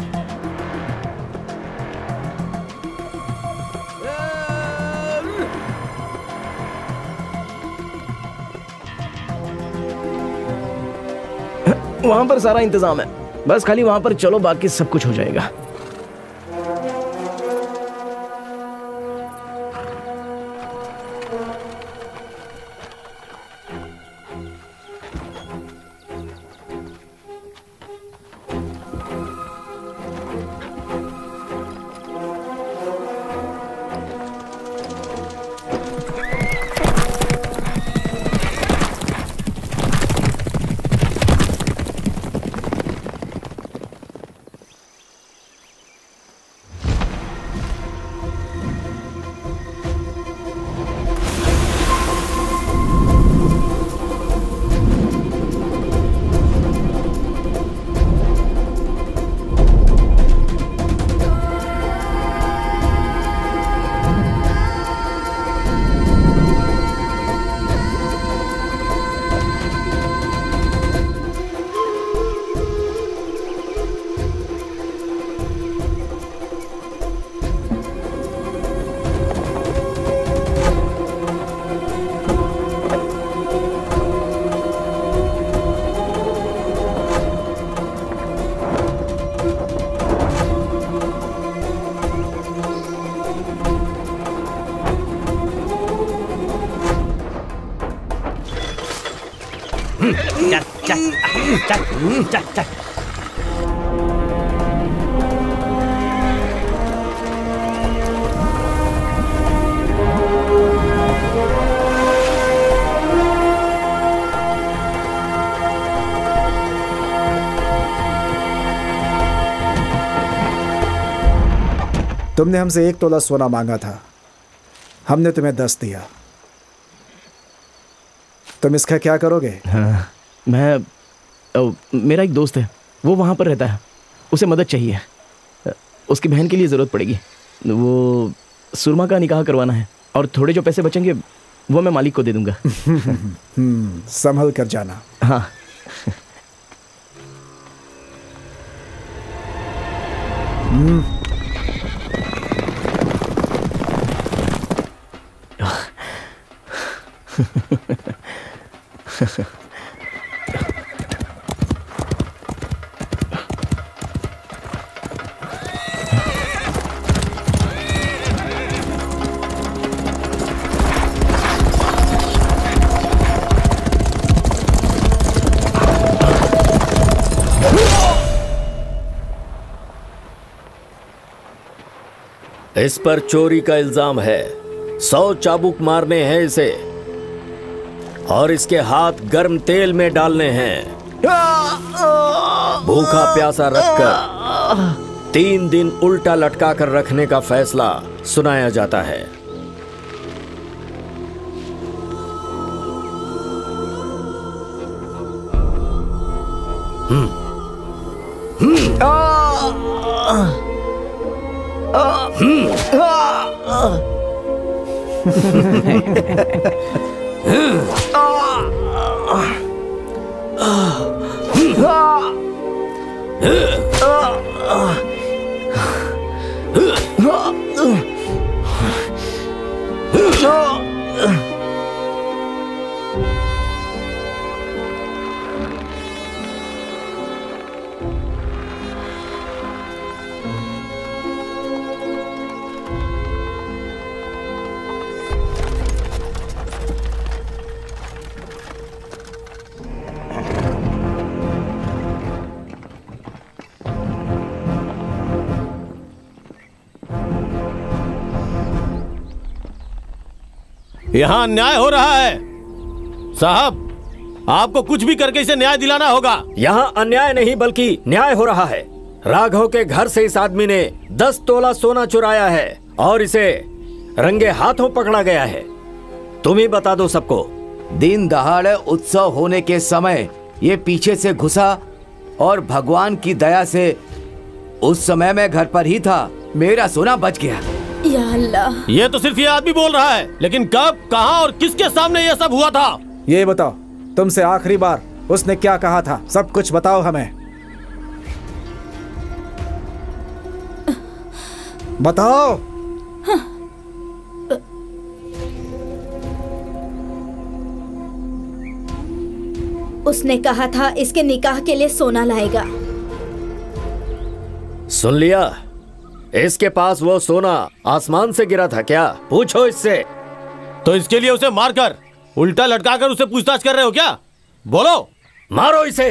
S14: वहां पर सारा इंतजाम है, बस खाली वहां पर चलो, बाकी सब कुछ हो जाएगा।
S5: तुमने हमसे 1 तोला सोना मांगा था, हमने तुम्हें 10 दिया। तुम इसका क्या करोगे?
S14: हाँ, मेरा एक दोस्त है, वो वहाँ पर रहता है, उसे मदद चाहिए, उसकी बहन के लिए ज़रूरत पड़ेगी। वो सुरमा का निकाह करवाना है और थोड़े जो पैसे बचेंगे वो मैं मालिक को दे दूंगा।
S5: संभल कर जाना।
S14: हाँ।
S1: इस पर चोरी का इल्जाम है, 100 चाबुक मारने हैं इसे और इसके हाथ गर्म तेल में डालने हैं। भूखा प्यासा रखकर 3 दिन उल्टा लटका कर रखने का फैसला सुनाया जाता है।
S16: यहाँ अन्याय हो रहा है। साहब, आपको कुछ भी करके इसे न्याय दिलाना होगा।
S1: यहाँ अन्याय नहीं बल्कि न्याय हो रहा है। राघव के घर से इस आदमी ने 10 तोला सोना चुराया है और इसे रंगे हाथों पकड़ा गया है। तुम ही बता दो सबको।
S3: दिन दहाड़े उत्सव होने के समय ये पीछे से घुसा और भगवान की दया से उस समय मैं घर पर ही था। मेरा सोना बच गया।
S4: या अल्लाह।
S16: ये तो सिर्फ ये आदमी बोल रहा है, लेकिन कब, कहां और किसके सामने ये सब हुआ था?
S5: ये बताओ, तुमसे आखिरी बार उसने क्या कहा था? सब कुछ बताओ हमें, बताओ।
S4: उसने कहा था इसके निकाह के लिए सोना लाएगा।
S1: सुन लिया? इसके पास वो सोना आसमान से गिरा था क्या? पूछो इससे।
S16: तो इसके लिए उसे मारकर उल्टा लटकाकर उसे पूछताछ कर रहे हो क्या? बोलो।
S1: मारो इसे।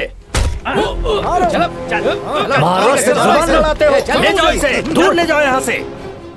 S1: मारो इसे। जुबान लड़ाते हो। ले जाओ इसे, दूर ले जाओ यहाँ से।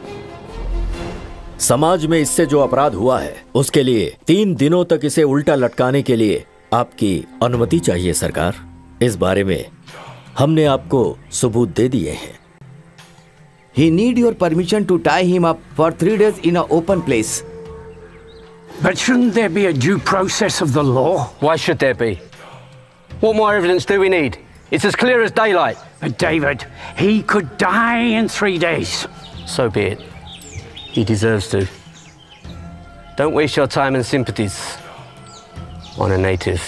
S1: समाज में इससे जो अपराध हुआ है उसके लिए 3 दिनों तक इसे उल्टा लटकाने के लिए आपकी अनुमति चाहिए सरकार। इस बारे में हमने आपको सबूत दे दिए हैं।
S3: He need your permission to tie him up for 3 days in an open place.
S6: But shouldn't there be a due process of the law?
S7: Why should there be? What more evidence do we need? It's as clear as daylight.
S6: But David, he could die in 3 days.
S7: So be it. He deserves to. Don't waste your time and sympathies on a native.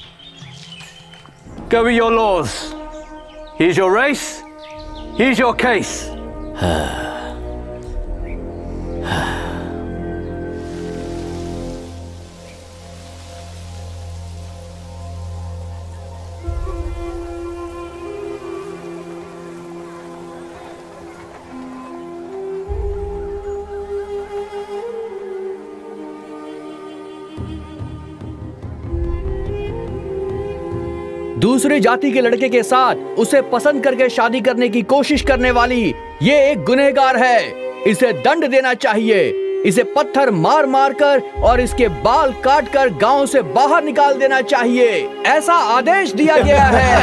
S7: Go with your laws. Here's your race. Here's your case.
S8: दूसरे जाति के लड़के के साथ उसे पसंद करके शादी करने की कोशिश करने वाली ये एक गुनहगार है। इसे दंड देना चाहिए। इसे पत्थर मार मार कर और इसके बाल काट कर गांव से बाहर निकाल देना चाहिए। ऐसा आदेश दिया गया है।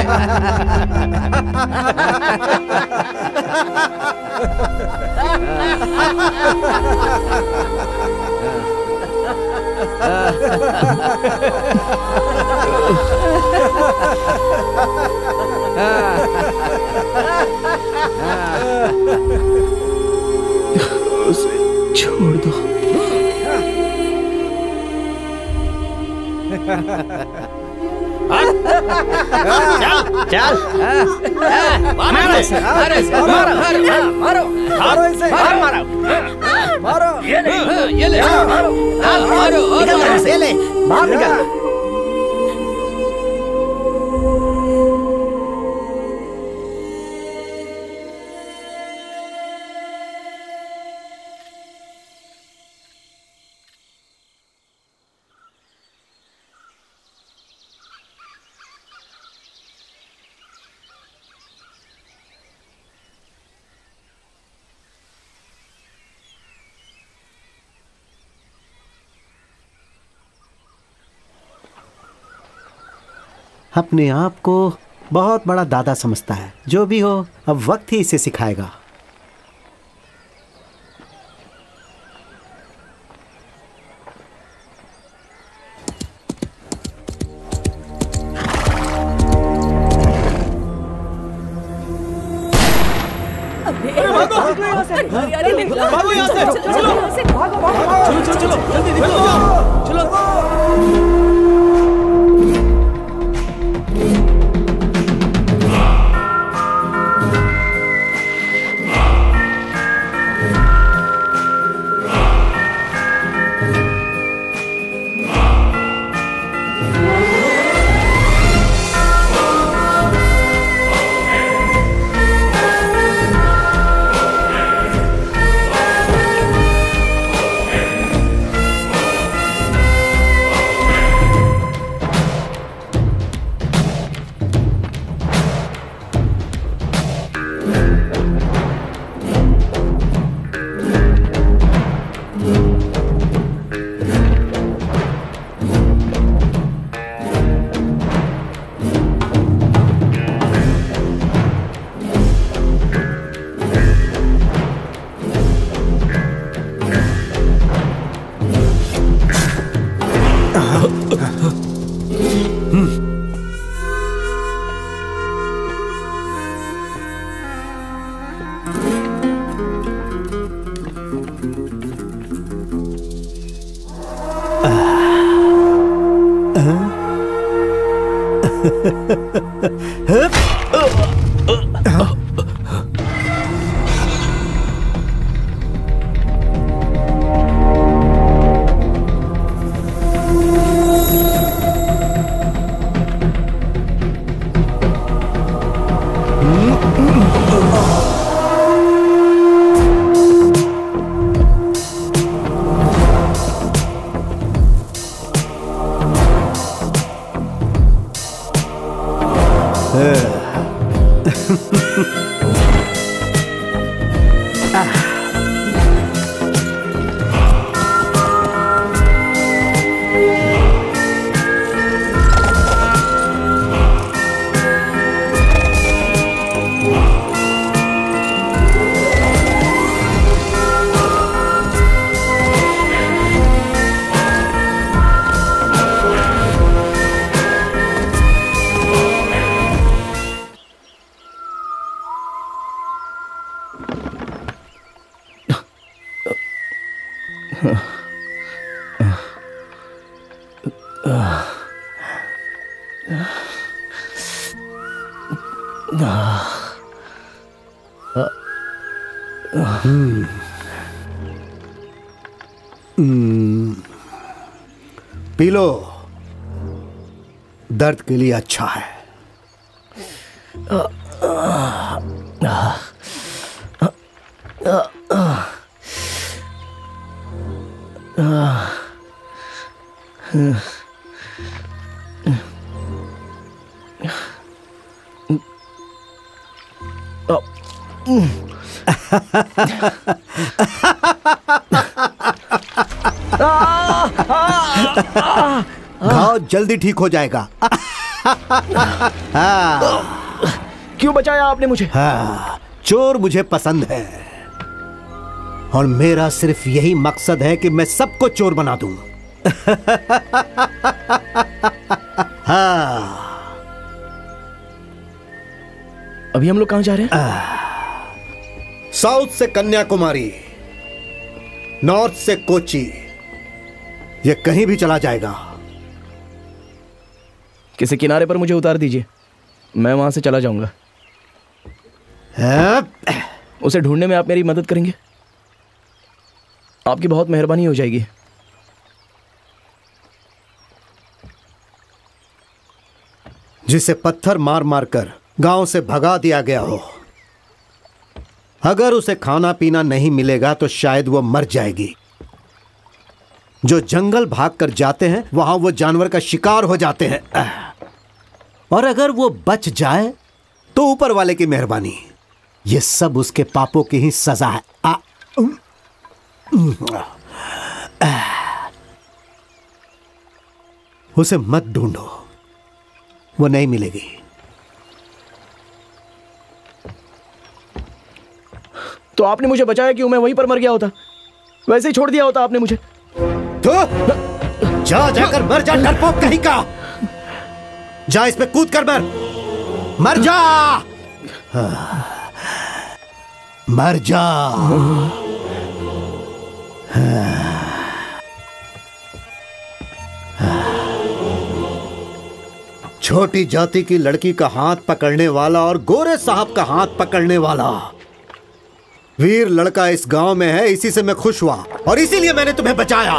S18: उसे छोड़ दो।
S14: चल चल मारो इसे,
S5: मारो
S14: ये ले मारो ये ले बाहर निकल।
S10: अपने आप को बहुत बड़ा दादा समझता है। जो भी हो, अब वक्त ही इसे सिखाएगा।
S18: भागो यहाँ से, चलो चलो जल्दी निकलो, चलो।
S10: पी लो, दर्द के लिए अच्छा है। घाव जल्दी ठीक हो जाएगा।
S14: क्यों बचाया आपने मुझे?
S10: हाँ, चोर मुझे पसंद है और मेरा सिर्फ यही मकसद है कि मैं सबको चोर बना दूं। हाँ।
S14: अभी हम लोग कहां जा रहे हैं?
S10: साउथ से कन्याकुमारी, नॉर्थ से कोची, ये कहीं भी चला जाएगा।
S14: किसी किनारे पर मुझे उतार दीजिए, मैं वहां से चला जाऊंगा। उसे ढूंढने में आप मेरी मदद करेंगे? आपकी बहुत मेहरबानी हो जाएगी।
S10: जिसे पत्थर मार मार कर गांव से भगा दिया गया हो, अगर उसे खाना पीना नहीं मिलेगा तो शायद वो मर जाएगी। जो जंगल भाग कर जाते हैं वहां वो जानवर का शिकार हो जाते हैं, और अगर वो बच जाए तो ऊपर वाले की मेहरबानी। ये सब उसके पापों की ही सजा है। उसे मत ढूंढो, वो नहीं मिलेगी।
S14: तो आपने मुझे बचाया क्यों? मैं वहीं पर मर गया होता, वैसे ही छोड़ दिया होता आपने मुझे।
S10: तो जाकर मर जा, डरपोक कहीं का। जा इस पे कूद कर मर जा, मर जा। छोटी जाति की लड़की का हाथ पकड़ने वाला और गोरे साहब का हाथ पकड़ने वाला वीर लड़का इस गांव में है। इसी से मैं खुश हुआ और इसीलिए मैंने तुम्हें बचाया।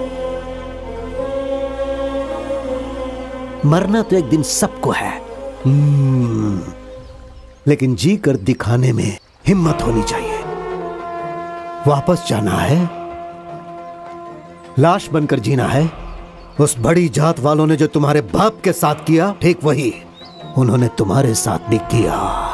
S10: मरना तो एक दिन सबको है, लेकिन जी कर दिखाने में हिम्मत होनी चाहिए। वापस जाना है, लाश बनकर जीना है। उस बड़ी जात वालों ने जो तुम्हारे बाप के साथ किया, ठीक वही उन्होंने तुम्हारे साथ भी किया।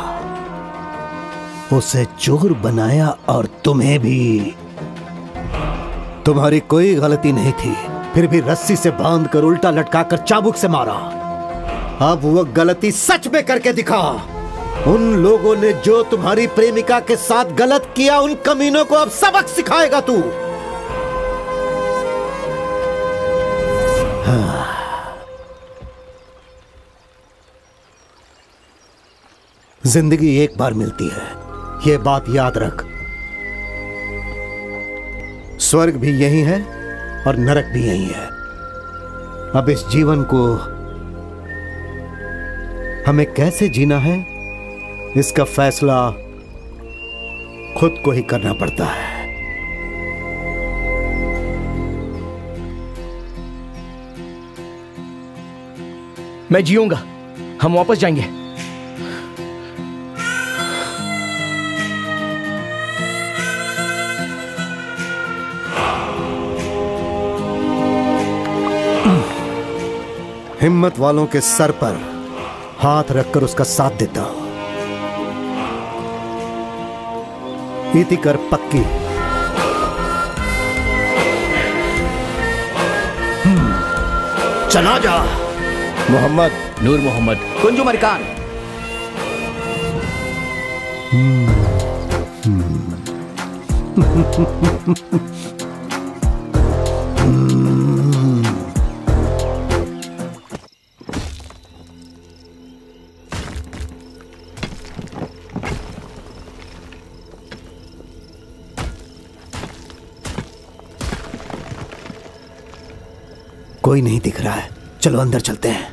S10: उसे चोर बनाया और तुम्हें भी। तुम्हारी कोई गलती नहीं थी, फिर भी रस्सी से बांधकर उल्टा लटकाकर चाबुक से मारा। अब वो गलती सच में करके दिखा। उन लोगों ने जो तुम्हारी प्रेमिका के साथ गलत किया, उन कमीनों को अब सबक सिखाएगा तू। हाँ। जिंदगी एक बार मिलती है, ये बात याद रख। स्वर्ग भी यही है और नरक भी यही है। अब इस जीवन को हमें कैसे जीना है, इसका फैसला खुद को ही करना पड़ता है।
S14: मैं जीऊंगा, हम वापस जाएंगे।
S10: हिम्मत वालों के सर पर हाथ रखकर उसका साथ देता हूं। इति कर पक्की।
S3: चला जा।
S14: मोहम्मद, नूर मोहम्मद,
S3: कुंजू मरकान।
S10: कोई नहीं दिख रहा है, चलो अंदर चलते हैं।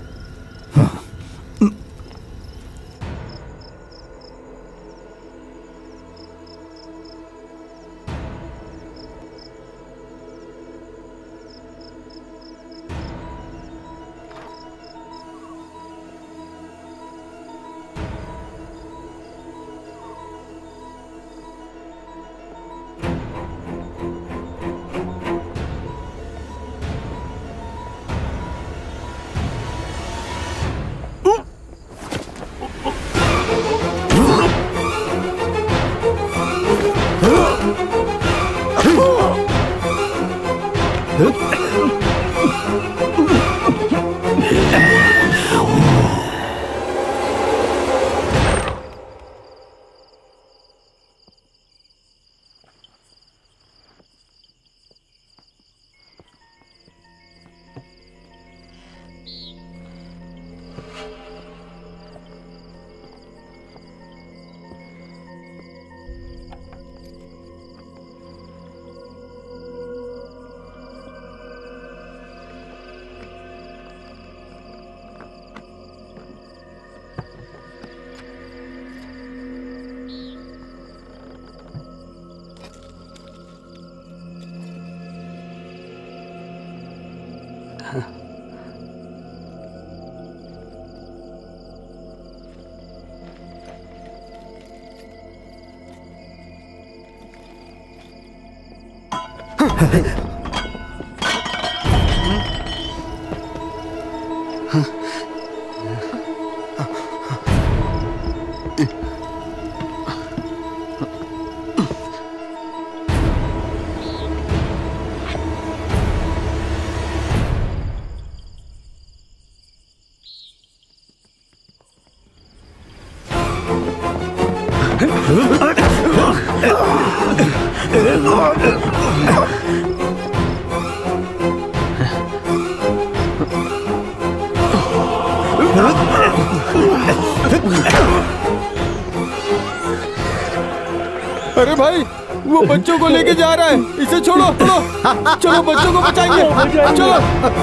S18: अरे भाई, वो बच्चों को लेके जा रहा है, इसे छोड़ो छोड़ो। चलो बच्चों को बचाएंगे, चलो।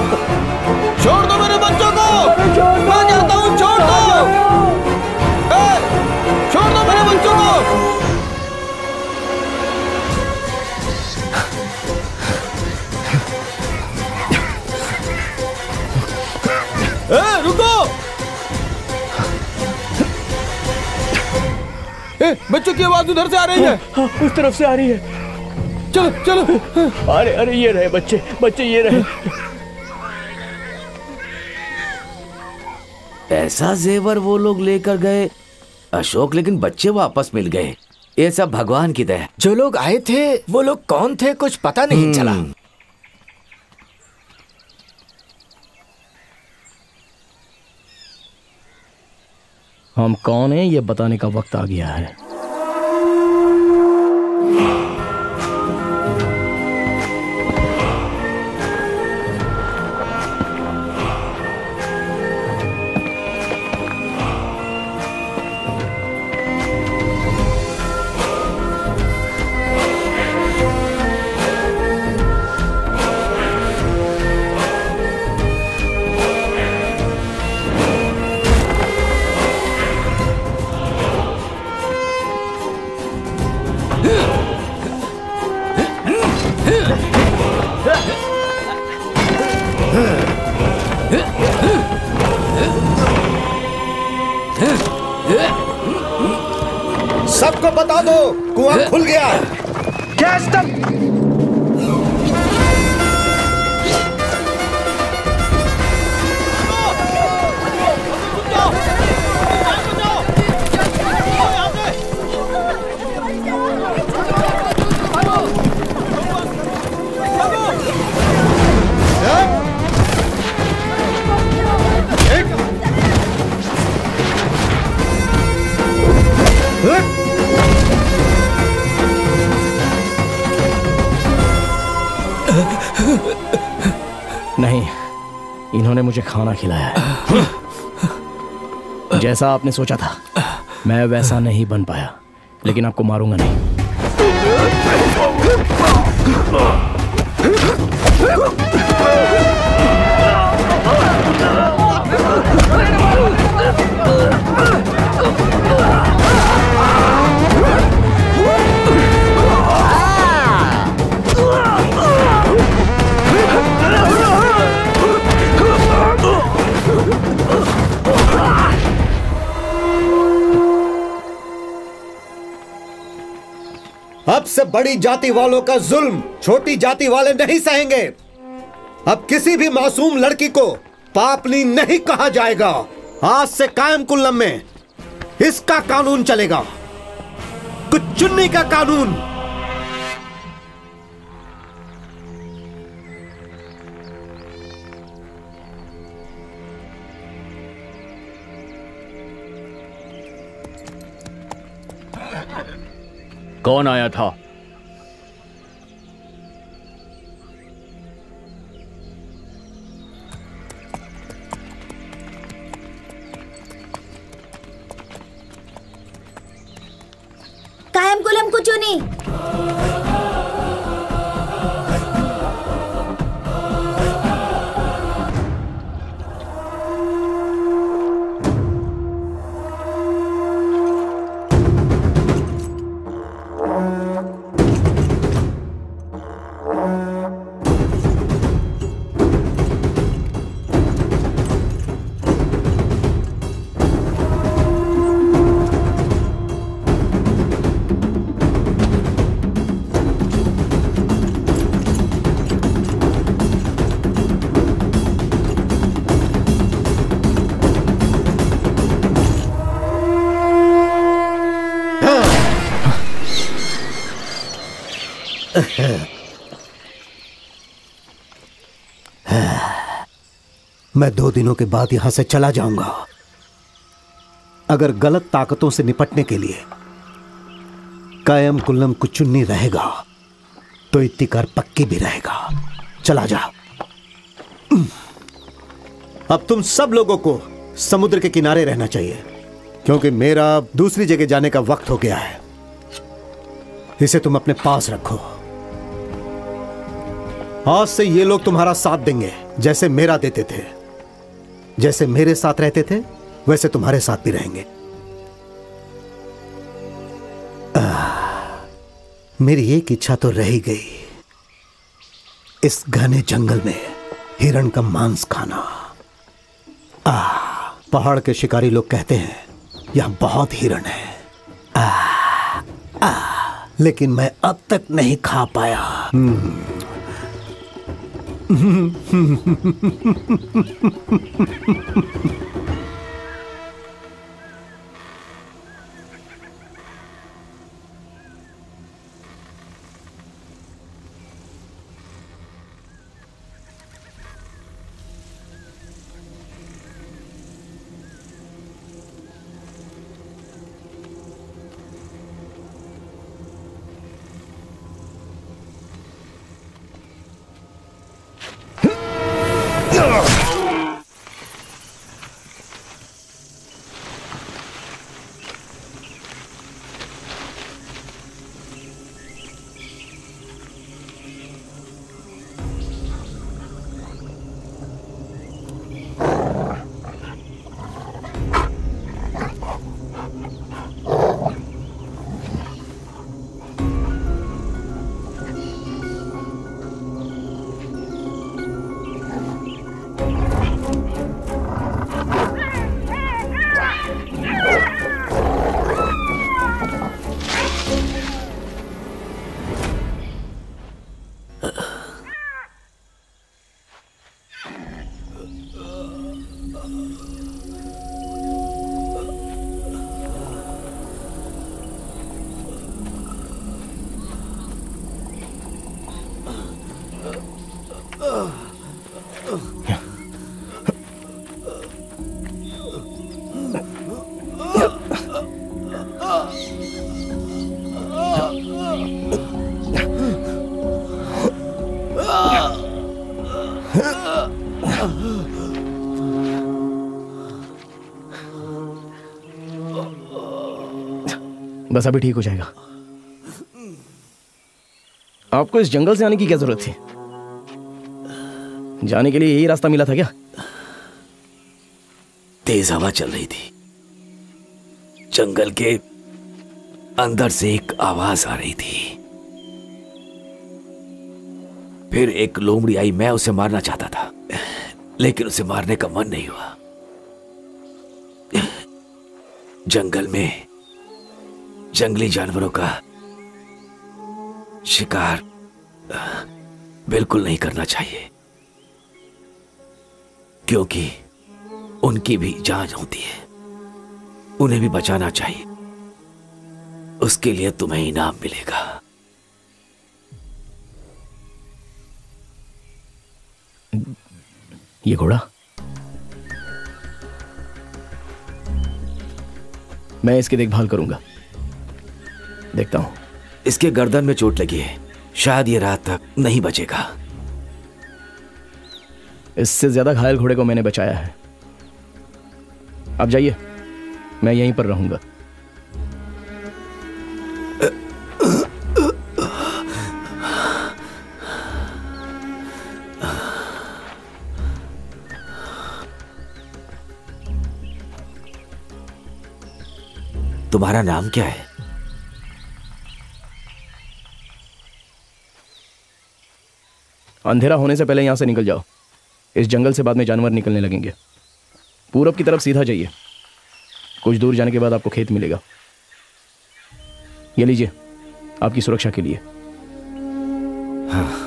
S18: छोड़ दो मेरे बच्चों को, मैं कहता हूँ छोड़ दो। छोड़ दो मेरे बच्चों को। रुको। बच्चों की आवाज उधर से आ रही है।
S14: हाँ, उस तरफ से आ रही है।
S18: चलो चलो।
S14: अरे अरे ये रहे बच्चे, बच्चे ये रहे।
S3: ऐसा जेवर वो लोग लेकर गए अशोक, लेकिन बच्चे वापस मिल गए। ये सब भगवान की दया।
S1: जो लोग आए थे वो लोग कौन थे कुछ पता नहीं चला।
S14: हम कौन हैं ये बताने का वक्त आ गया है।
S10: अब खुल गया।
S14: नहीं, इन्होंने मुझे खाना खिलाया है। जैसा आपने सोचा था मैं वैसा नहीं बन पाया, लेकिन आपको मारूंगा नहीं।
S10: अब से बड़ी जाति वालों का जुल्म छोटी जाति वाले नहीं सहेंगे। अब किसी भी मासूम लड़की को पापनी नहीं कहा जाएगा। आज से कायम कुल्लम में इसका कानून चलेगा, कुचुन्नी का कानून।
S14: कौन आया था?
S4: कायम कुलम कुचुनी।
S10: मैं 2 दिनों के बाद यहां से चला जाऊंगा। अगर गलत ताकतों से निपटने के लिए कायम कुल्लम कुचुन्नी रहेगा तो इत्तिकार पक्की भी रहेगा। चला जा। अब तुम सब लोगों को समुद्र के किनारे रहना चाहिए, क्योंकि मेरा दूसरी जगह जाने का वक्त हो गया है। इसे तुम अपने पास रखो। आज से ये लोग तुम्हारा साथ देंगे, जैसे मेरा देते थे। जैसे मेरे साथ रहते थे वैसे तुम्हारे साथ भी रहेंगे। मेरी एक इच्छा तो रह ही गई, इस घने जंगल में हिरण का मांस खाना। पहाड़ के शिकारी लोग कहते हैं यहां बहुत हिरण है, लेकिन मैं अब तक नहीं खा पाया।
S14: बस अभी ठीक हो जाएगा। आपको इस जंगल से आने की क्या जरूरत थी? जाने के लिए यही रास्ता मिला था क्या?
S3: तेज हवा चल रही थी, जंगल के अंदर से एक आवाज आ रही थी। फिर एक लोमड़ी आई, मैं उसे मारना चाहता था लेकिन उसे मारने का मन नहीं हुआ। जंगल में जंगली जानवरों का शिकार बिल्कुल नहीं करना चाहिए, क्योंकि उनकी भी जान होती है, उन्हें भी बचाना चाहिए। उसके लिए तुम्हें इनाम मिलेगा।
S14: ये घोड़ा मैं इसकी देखभाल करूंगा। देखता हूं।
S3: इसके गर्दन में चोट लगी है, शायद ये रात तक नहीं बचेगा।
S14: इससे ज्यादा घायल घोड़े को मैंने बचाया है। आप जाइए, मैं यहीं पर रहूंगा।
S3: तुम्हारा नाम क्या है?
S14: अंधेरा होने से पहले यहां से निकल जाओ। इस जंगल से बाद में जानवर निकलने लगेंगे। पूरब की तरफ सीधा जाइए। कुछ दूर जाने के बाद आपको खेत मिलेगा। ये लीजिए, आपकी सुरक्षा के लिए।
S3: हाँ।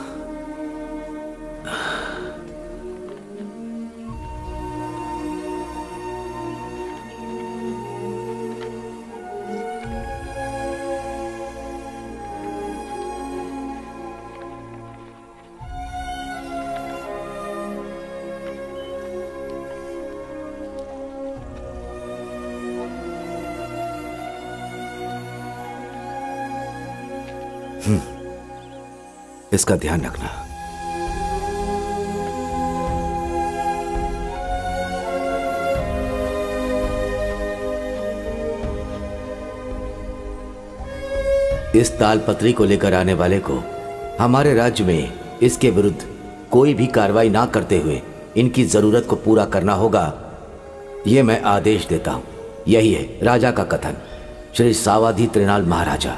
S3: इसका ध्यान रखना। इस तालपत्री को लेकर आने वाले को हमारे राज्य में इसके विरुद्ध कोई भी कार्रवाई ना करते हुए इनकी जरूरत को पूरा करना होगा। यह मैं आदेश देता हूं। यही है राजा का कथन। श्री सावाधी त्रिनाल महाराजा।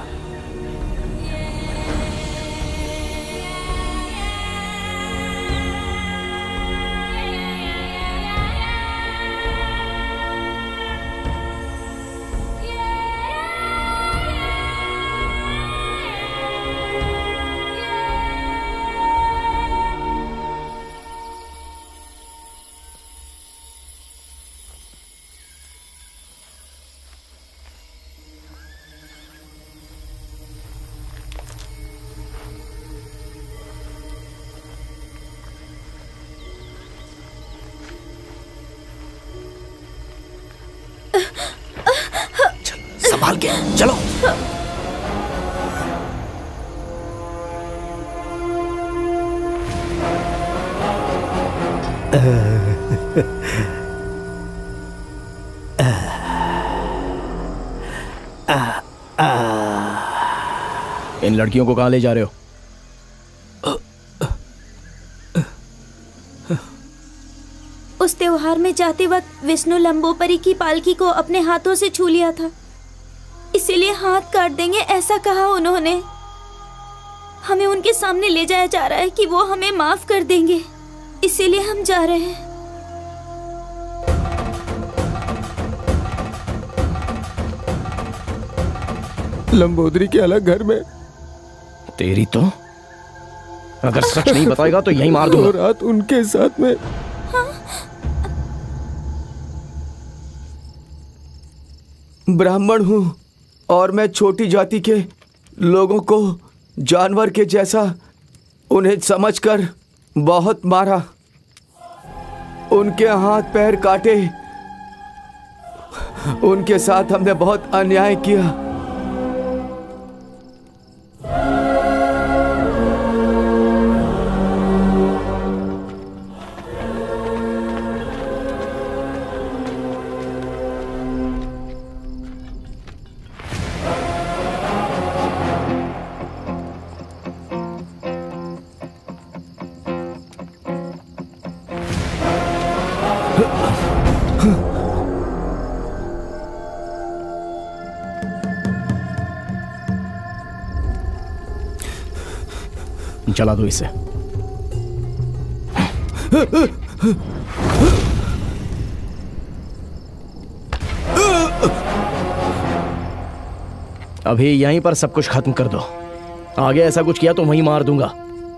S3: संभाल के चलो।
S14: इन लड़कियों को कहां ले जा रहे हो?
S4: उस त्योहार में जाते वक्त विष्णु लंबोपरी की पालकी को अपने हाथों से छू लिया था, इसीलिए हाथ काट देंगे ऐसा कहा उन्होंने। हमें उनके सामने ले जाया जा रहा है कि वो हमें माफ कर देंगे, इसीलिए हम जा रहे हैं।
S18: लंबोदरी के अलग घर में।
S14: तेरी तो अगर सच नहीं बताएगा तो यहीं मार दूंगा।
S18: रात उनके साथ में। ब्राह्मण हूं और मैं छोटी जाति के लोगों को जानवर के जैसा उन्हें समझकर बहुत मारा, उनके हाथ पैर काटे, उनके साथ हमने बहुत अन्याय किया।
S14: चला दो इसे। अभी यहीं पर सब कुछ खत्म कर दो, आगे ऐसा कुछ किया तो वहीं मार दूंगा।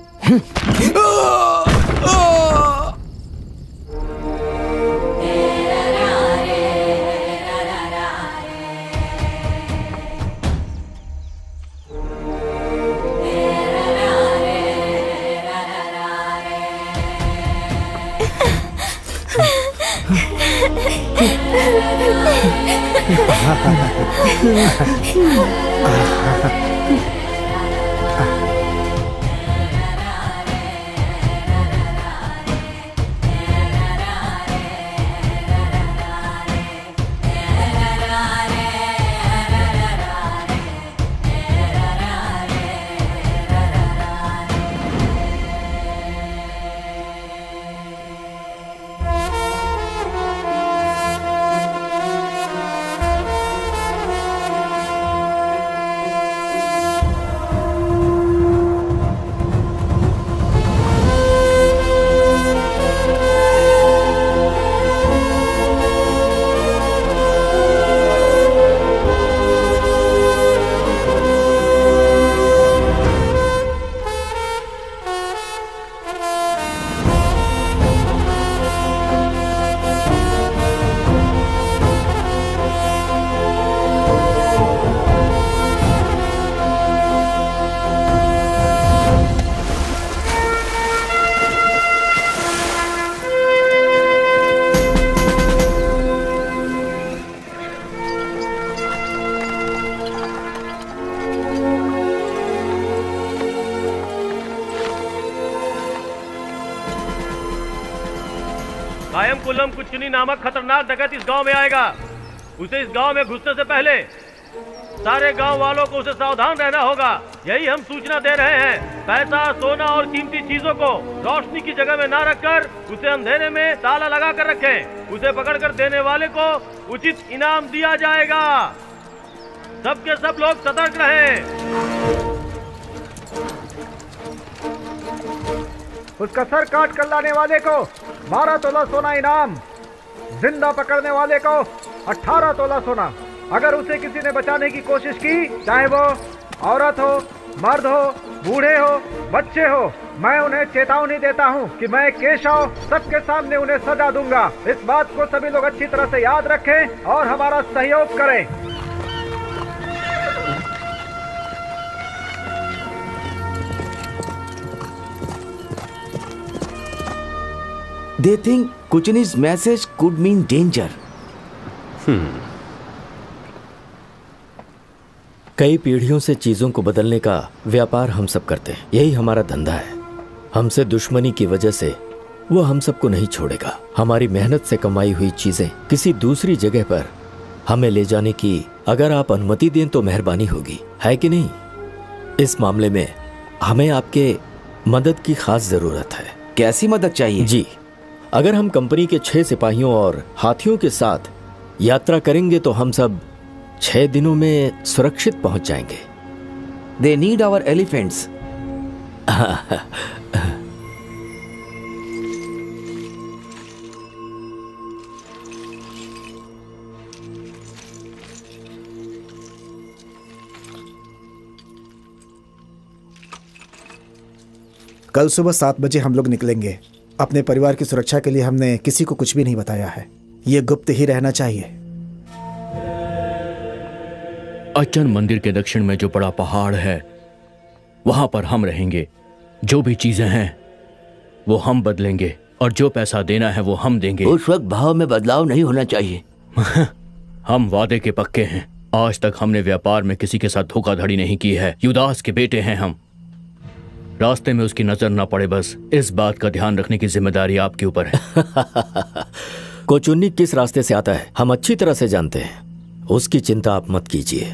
S19: कायम कुलम कुचनी नामक खतरनाक डकैत इस गांव में आएगा। उसे इस गांव में घुसने से पहले सारे गांव वालों को उसे सावधान रहना होगा। यही हम सूचना दे रहे हैं। पैसा, सोना और कीमती चीजों को रोशनी की जगह में ना रखकर उसे अंधेरे में ताला लगा कर रखें। उसे पकड़कर देने वाले को उचित इनाम दिया जाएगा। सबके सब लोग सतर्क रहें।
S5: उसका सर काट कर लाने वाले को 12 तोला सोना इनाम, जिंदा पकड़ने वाले को 18 तोला सोना। अगर उसे किसी ने बचाने की कोशिश की, चाहे वो औरत हो, मर्द हो, बूढ़े हो, बच्चे हो, मैं उन्हें चेतावनी देता हूं कि मैं केशव सबके सामने उन्हें सजा दूंगा। इस बात को सभी लोग अच्छी तरह से याद रखें और हमारा सहयोग करें।
S3: They think Kuchini's message could mean danger.
S1: कई पीढ़ियों से चीजों को बदलने का व्यापार हम सब करते हैं। यही हमारा धंधा है। हमसे दुश्मनी की वजह से वो हम सबको नहीं छोड़ेगा। हमारी मेहनत से कमाई हुई चीजें किसी दूसरी जगह पर हमें ले जाने की अगर आप अनुमति दें तो मेहरबानी होगी, है कि नहीं? इस मामले में हमें आपके मदद की खास जरूरत है।
S3: कैसी मदद चाहिए?
S1: जी, अगर हम कंपनी के 6 सिपाहियों और हाथियों के साथ यात्रा करेंगे तो हम सब 6 दिनों में सुरक्षित पहुंच जाएंगे।
S3: They need our elephants.
S5: कल सुबह 7 बजे हम लोग निकलेंगे। अपने परिवार की सुरक्षा के लिए हमने किसी को कुछ भी नहीं बताया है। ये गुप्त ही रहना चाहिए।
S14: अचन मंदिर के दक्षिण में जो बड़ा पहाड़ है वहां पर हम रहेंगे। जो भी चीजें हैं वो हम बदलेंगे और जो पैसा देना है वो हम देंगे।
S3: उस वक्त भाव में बदलाव नहीं होना चाहिए।
S14: हम वादे के पक्के हैं। आज तक हमने व्यापार में किसी के साथ धोखाधड़ी नहीं की है। युदास के बेटे हैं हम। रास्ते में उसकी नजर ना पड़े, बस इस बात का ध्यान रखने की जिम्मेदारी आपके ऊपर है।
S1: कोचुन्नी किस रास्ते से आता है हम अच्छी तरह से जानते हैं। उसकी चिंता आप मत कीजिए।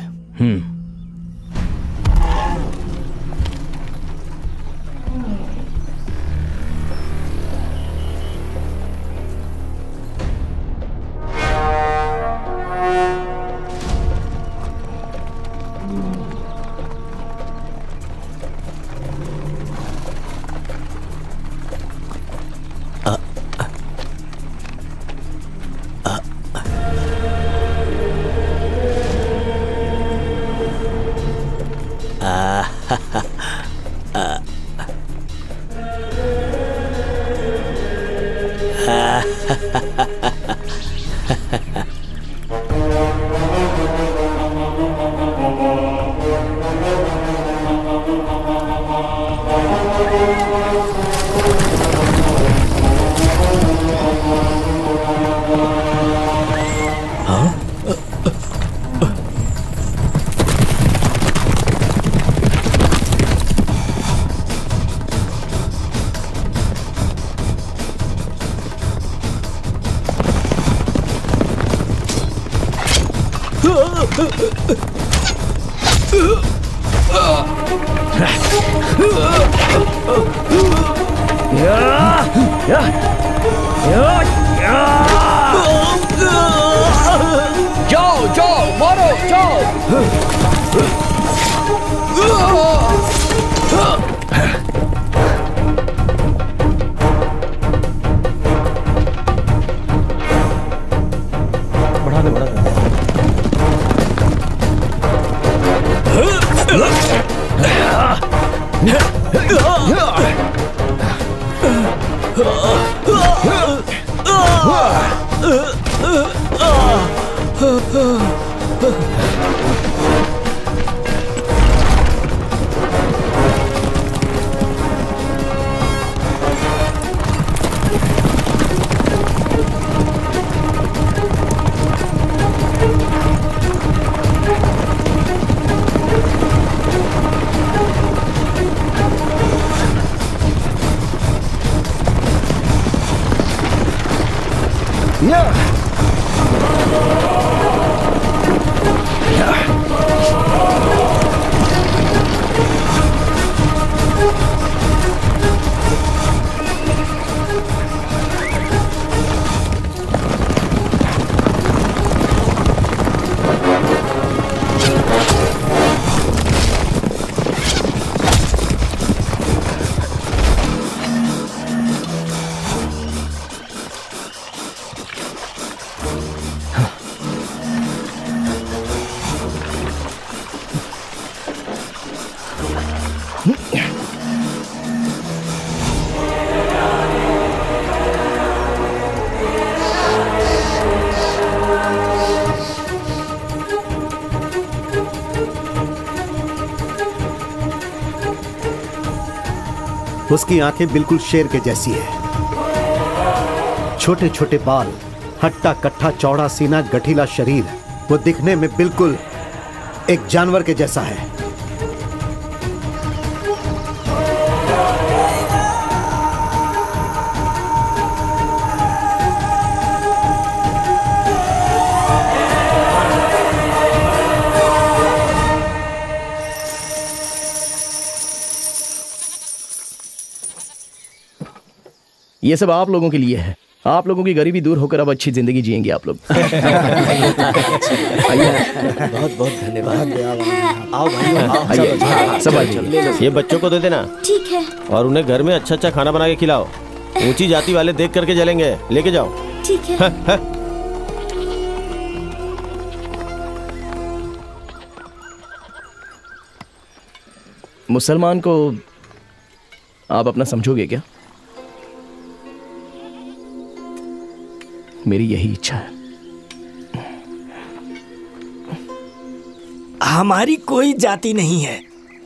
S8: जाओ जाओ मारो जाओ।
S16: बढ़ा दे बढ़ा दे।
S10: उसकी आंखें बिल्कुल शेर के जैसी है। छोटे छोटे बाल, हट्टा कट्टा चौड़ा सीना, गठीला शरीर। वो दिखने में बिल्कुल एक जानवर के जैसा है।
S14: ये सब आप लोगों के लिए है। आप लोगों की गरीबी दूर होकर अब अच्छी जिंदगी जिएंगे आप लोग।
S1: बहुत बहुत धन्यवाद। आओ भाई,
S16: सब आइए। ये बच्चों को दे देना।
S4: ठीक है।
S16: और उन्हें घर में अच्छा अच्छा खाना बना के खिलाओ। ऊंची जाति वाले देख करके जलेंगे। लेके जाओ।
S4: ठीक है।
S14: मुसलमान को आप अपना समझोगे क्या? मेरी यही इच्छा है।
S1: हमारी कोई जाति नहीं है।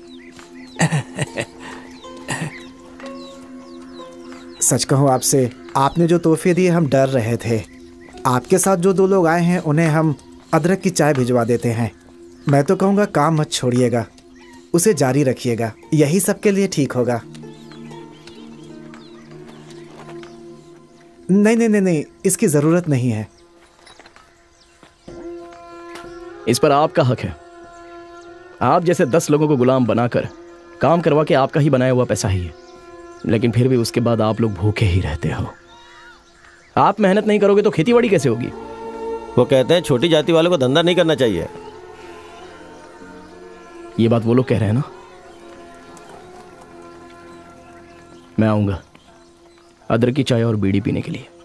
S5: सच कहूं आपसे, आपने जो तोहफे दिए हम डर रहे थे। आपके साथ जो 2 लोग आए हैं उन्हें हम अदरक की चाय भिजवा देते हैं। मैं तो कहूँगा काम मत छोड़िएगा, उसे जारी रखिएगा। यही सबके लिए ठीक होगा। नहीं नहीं नहीं नहीं, इसकी जरूरत नहीं है।
S14: इस पर आपका हक है। आप जैसे 10 लोगों को गुलाम बनाकर काम करवा के आपका ही बनाया हुआ पैसा ही है, लेकिन फिर भी उसके बाद आप लोग भूखे ही रहते हो। आप मेहनत नहीं करोगे तो खेतीबाड़ी कैसे होगी?
S16: वो कहते हैं छोटी जाति वालों को धंधा नहीं करना चाहिए।
S14: ये बात वो लोग कह रहे हैं ना। मैं आऊंगा अदरक की चाय और बीड़ी पीने के लिए।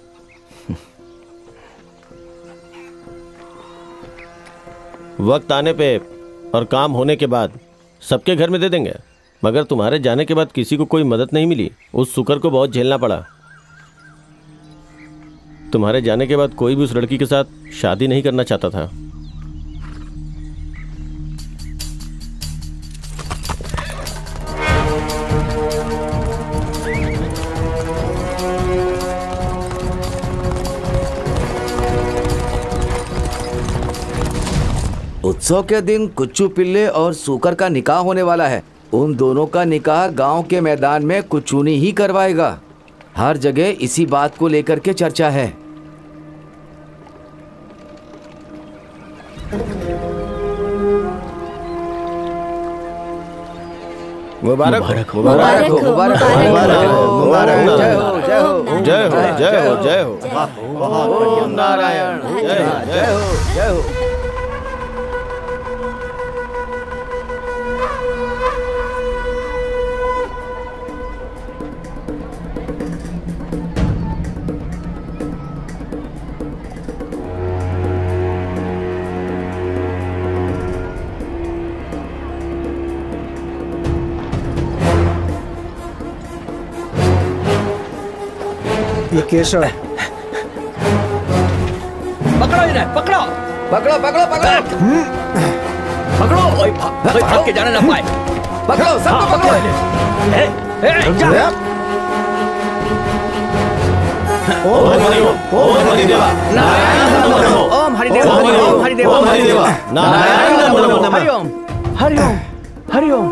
S16: वक्त आने पे और काम होने के बाद सबके घर में दे देंगे। मगर तुम्हारे जाने के बाद किसी को कोई मदद नहीं मिली। उस शुक्र को बहुत झेलना पड़ा।
S2: तुम्हारे जाने के बाद कोई भी उस लड़की के साथ शादी नहीं करना चाहता था।
S3: उत्सव के दिन कुच्चू पिल्ले और सूकर का निकाह होने वाला है। उन दोनों का निकाह गांव के मैदान में कुचूनी ही करवाएगा। हर जगह इसी बात को लेकर के चर्चा है।
S16: मुबारक हो,
S3: मुबारक हो, मुबारक हो, मुबारक हो, जय हो, जय हो,
S16: जय हो, जय हो, जय हो।
S3: ओम नारायण, जय हो, जय हो, जय हो।
S5: ये केशव है।
S14: पकड़ो इन्हें, पकड़ो
S3: पकड़ो पकड़ो पकड़ो
S14: पकड़ो, भाग के जाने ना पाए।
S3: पकड़ो, सबको पकड़ो।
S16: ओम हरिदेव, ओम हरिदेवा,
S14: ओम हरिदेव, ओम हरिदेव, ओम हरिदेवा,
S16: नारायण नमो नमः।
S14: हरिओम, हरिओम, हरिओम।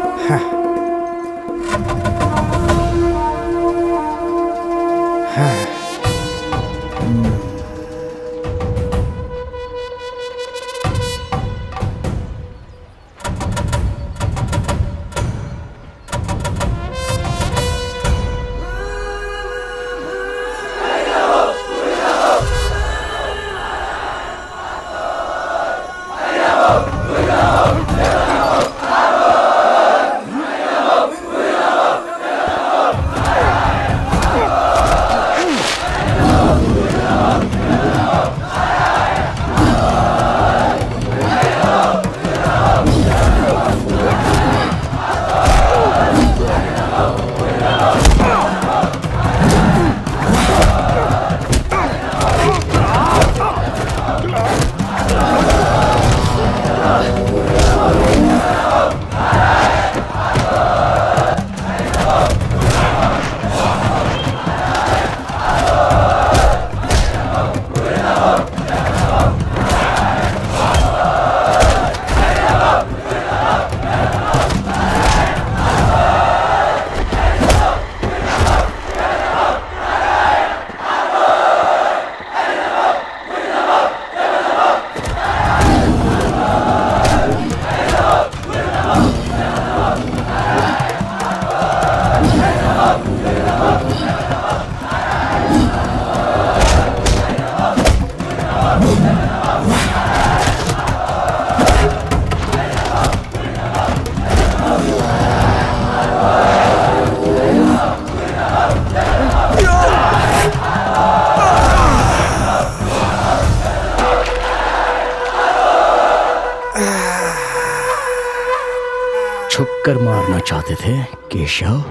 S14: छुपकर मारना चाहते थे Keshav.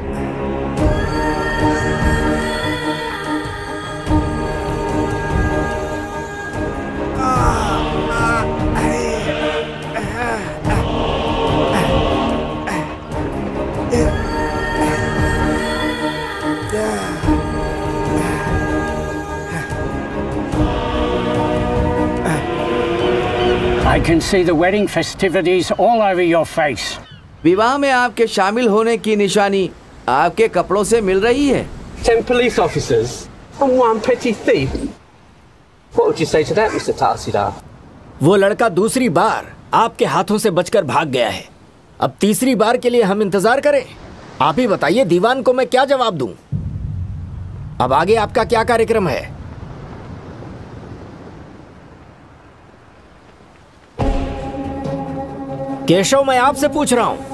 S6: I can see the wedding festivities all over your face.
S3: विवाह में आपके शामिल होने की निशानी आपके कपड़ों से मिल रही है।
S7: 10 police officers and 1 petty thief. What would you say to that, Mr. Tahsildar?
S1: वो लड़का दूसरी बार आपके हाथों से बचकर भाग गया है। अब तीसरी बार के लिए हम इंतजार करें? आप ही बताइए दीवान को मैं क्या जवाब दूं? अब आगे आपका क्या कार्यक्रम है? केशव, मैं आपसे पूछ रहा हूं।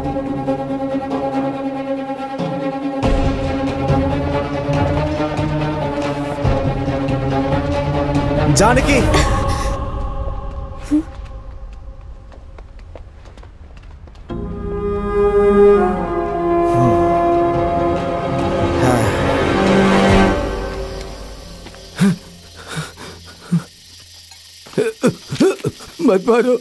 S5: जानकी,
S18: मत मारो।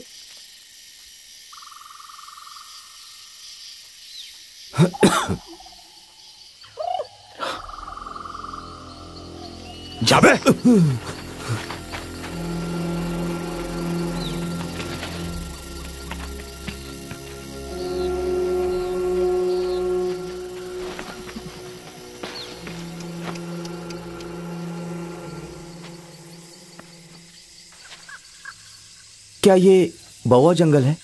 S9: जाबे
S3: क्या ये बवा जंगल है?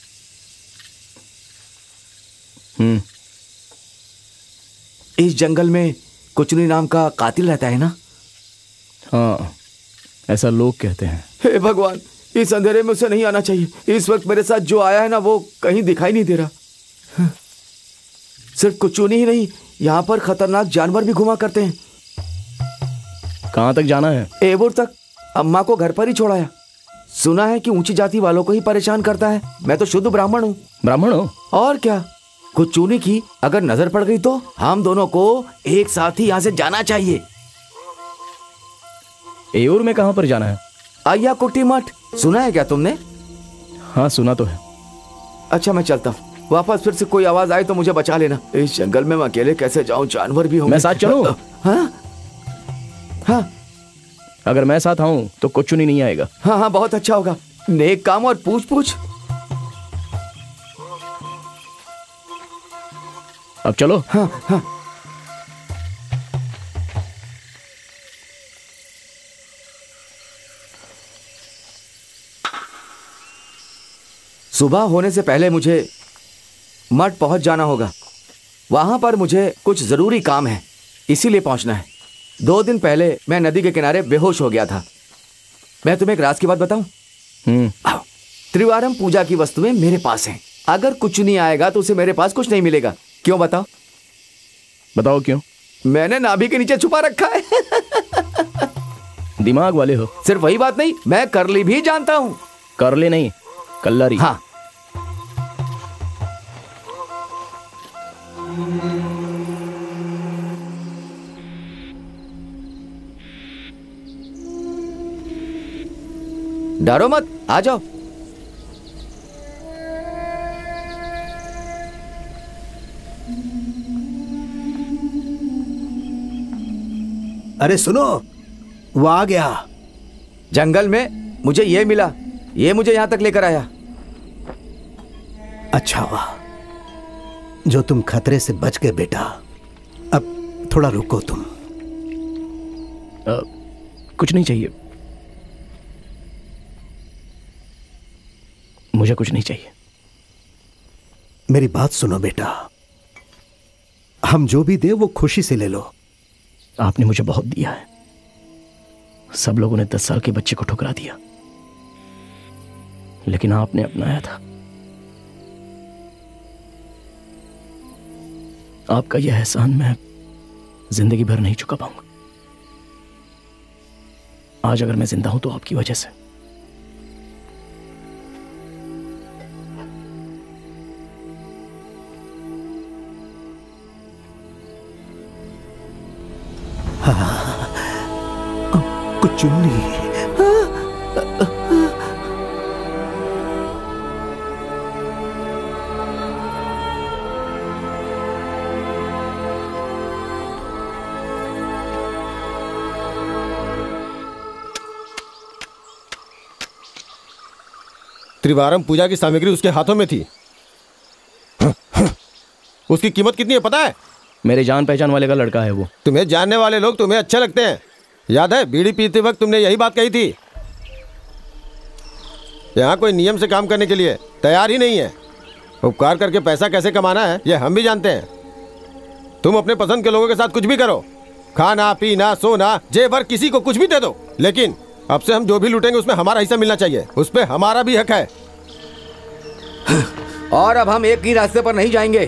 S3: इस जंगल में कुचनी नाम का कातिल रहता है ना?
S14: हाँ, ऐसा लोग कहते हैं।
S3: हे भगवान, इस अंधेरे में उसे नहीं आना चाहिए। इस वक्त मेरे साथ जो आया है ना, वो कहीं दिखाई नहीं दे रहा। सिर्फ कुचुनी ही नहीं, यहाँ पर खतरनाक जानवर भी घुमा करते हैं।
S14: कहाँ तक जाना है?
S3: एबुर तक। अम्मा को घर पर ही छोड़ाया। सुना है कि ऊंची जाति वालों को ही परेशान करता है। मैं तो शुद्ध ब्राह्मण हूँ।
S14: ब्राह्मण हो?
S3: और क्या। कुचुनी की अगर नजर पड़ गई तो हम दोनों को एक साथ ही यहाँ से जाना चाहिए।
S14: एबुर में कहाँ पर जाना है?
S3: अय्या कुटी मठ सुना है क्या तुमने?
S14: हाँ, सुना तो है।
S3: अच्छा, मैं चलता हूँ। वापस फिर से कोई आवाज आए तो मुझे बचा लेना। इस जंगल में मैं अकेले कैसे जाऊं? जानवर भी होंगे।
S14: मैं साथ चलूं?
S3: हाँ हाँ,
S14: अगर मैं साथ आऊं तो कुचुनी नहीं आएगा।
S3: हाँ हाँ, बहुत अच्छा होगा। नेक काम और पूछ पूछ।
S14: अब चलो।
S3: हाँ हाँ। सुबह होने से पहले मुझे मठ पहुंच जाना होगा। वहां पर मुझे कुछ जरूरी काम है, इसीलिए पहुंचना है। 2 दिन पहले मैं नदी के किनारे बेहोश हो गया था। मैं तुम्हें एक राज की बात बताऊं? त्रिवारम पूजा की वस्तुएं मेरे पास हैं। अगर कुछ नहीं आएगा तो उसे मेरे पास कुछ नहीं मिलेगा। क्यों बताओ?
S14: बताओ क्यों?
S3: मैंने नाभि के नीचे छुपा रखा है।
S14: दिमाग वाले हो।
S3: सिर्फ वही बात नहीं, मैं करली भी जानता हूँ।
S14: करली नहीं, कल्लारी।
S3: हाँ। डरो मत, आ जाओ।
S9: अरे सुनो, वो आ गया।
S3: जंगल में मुझे ये मिला, ये मुझे यहां तक लेकर आया।
S9: अच्छा हुआ जो तुम खतरे से बच गए बेटा। अब थोड़ा रुको तुम।
S14: कुछ नहीं चाहिए, मुझे कुछ नहीं चाहिए।
S9: मेरी बात सुनो बेटा, हम जो भी दे वो खुशी से ले लो।
S14: आपने मुझे बहुत दिया है। सब लोगों ने 10 साल के बच्चे को ठुकरा दिया, लेकिन आपने अपनाया था। आपका यह एहसान मैं जिंदगी भर नहीं चुका पाऊंगा। आज अगर मैं जिंदा हूं तो आपकी वजह से।
S9: कुचुन्नी,
S16: त्रिवारम पूजा की सामग्री उसके हाथों में थी। उसकी कीमत कितनी है पता है?
S14: मेरे जान पहचान वाले का लड़का है वो।
S16: तुम्हें जानने वाले लोग तुम्हें अच्छे लगते हैं। याद है बीड़ी पीते वक्त तुमने यही बात कही थी। यहाँ कोई नियम से काम करने के लिए तैयार ही नहीं है। उपकार करके पैसा कैसे कमाना है ये हम भी जानते हैं। तुम अपने पसंद के लोगों के साथ कुछ भी करो, खाना पीना सोना जे भर किसी को कुछ भी दे दो, लेकिन अब से हम जो भी लूटेंगे उसमें हमारा हिस्सा मिलना चाहिए। उस पर हमारा भी हक है।
S3: और अब हम एक ही रास्ते पर नहीं जाएंगे।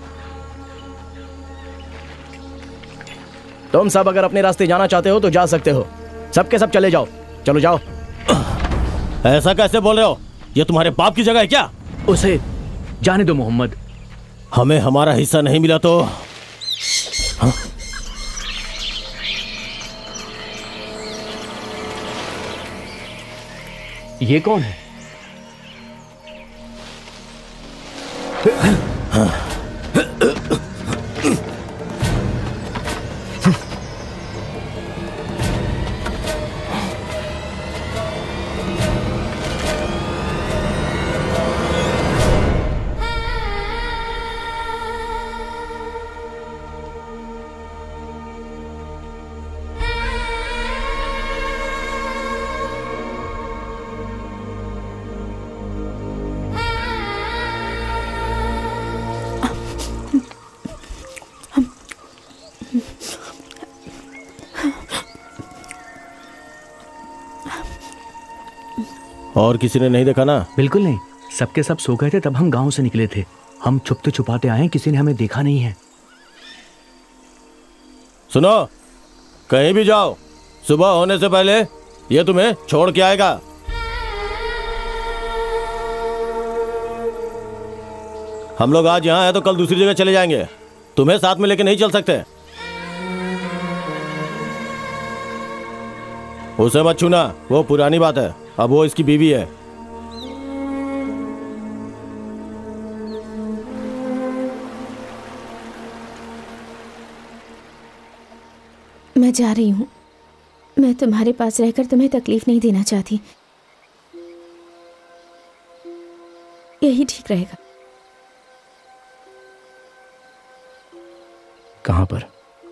S14: तुम सब अगर अपने रास्ते जाना चाहते हो तो जा सकते हो। सबके सब चले जाओ। चलो जाओ।
S16: ऐसा कैसे बोल रहे हो? ये तुम्हारे बाप की जगह है क्या?
S14: उसे जाने दो मोहम्मद।
S16: हमें हमारा हिस्सा नहीं मिला तो हाँ?
S14: ये कौन है?
S2: और किसी ने नहीं देखा ना?
S14: बिल्कुल नहीं, सबके सब सो गए थे तब हम गांव से निकले थे। हम छुपते छुपाते आए, किसी ने हमें देखा नहीं है।
S2: सुनो, कहीं भी जाओ, सुबह होने से पहले ये तुम्हें छोड़ के आएगा। हम लोग आज यहाँ हैं तो कल दूसरी जगह चले जाएंगे, तुम्हें साथ में लेके नहीं चल सकते। उसे मत छूना, वो पुरानी बात है, अब वो इसकी बीवी है।
S12: मैं जा रही हूँ। मैं तुम्हारे पास रहकर तुम्हें तकलीफ नहीं देना चाहती, यही ठीक रहेगा।
S14: कहाँ पर?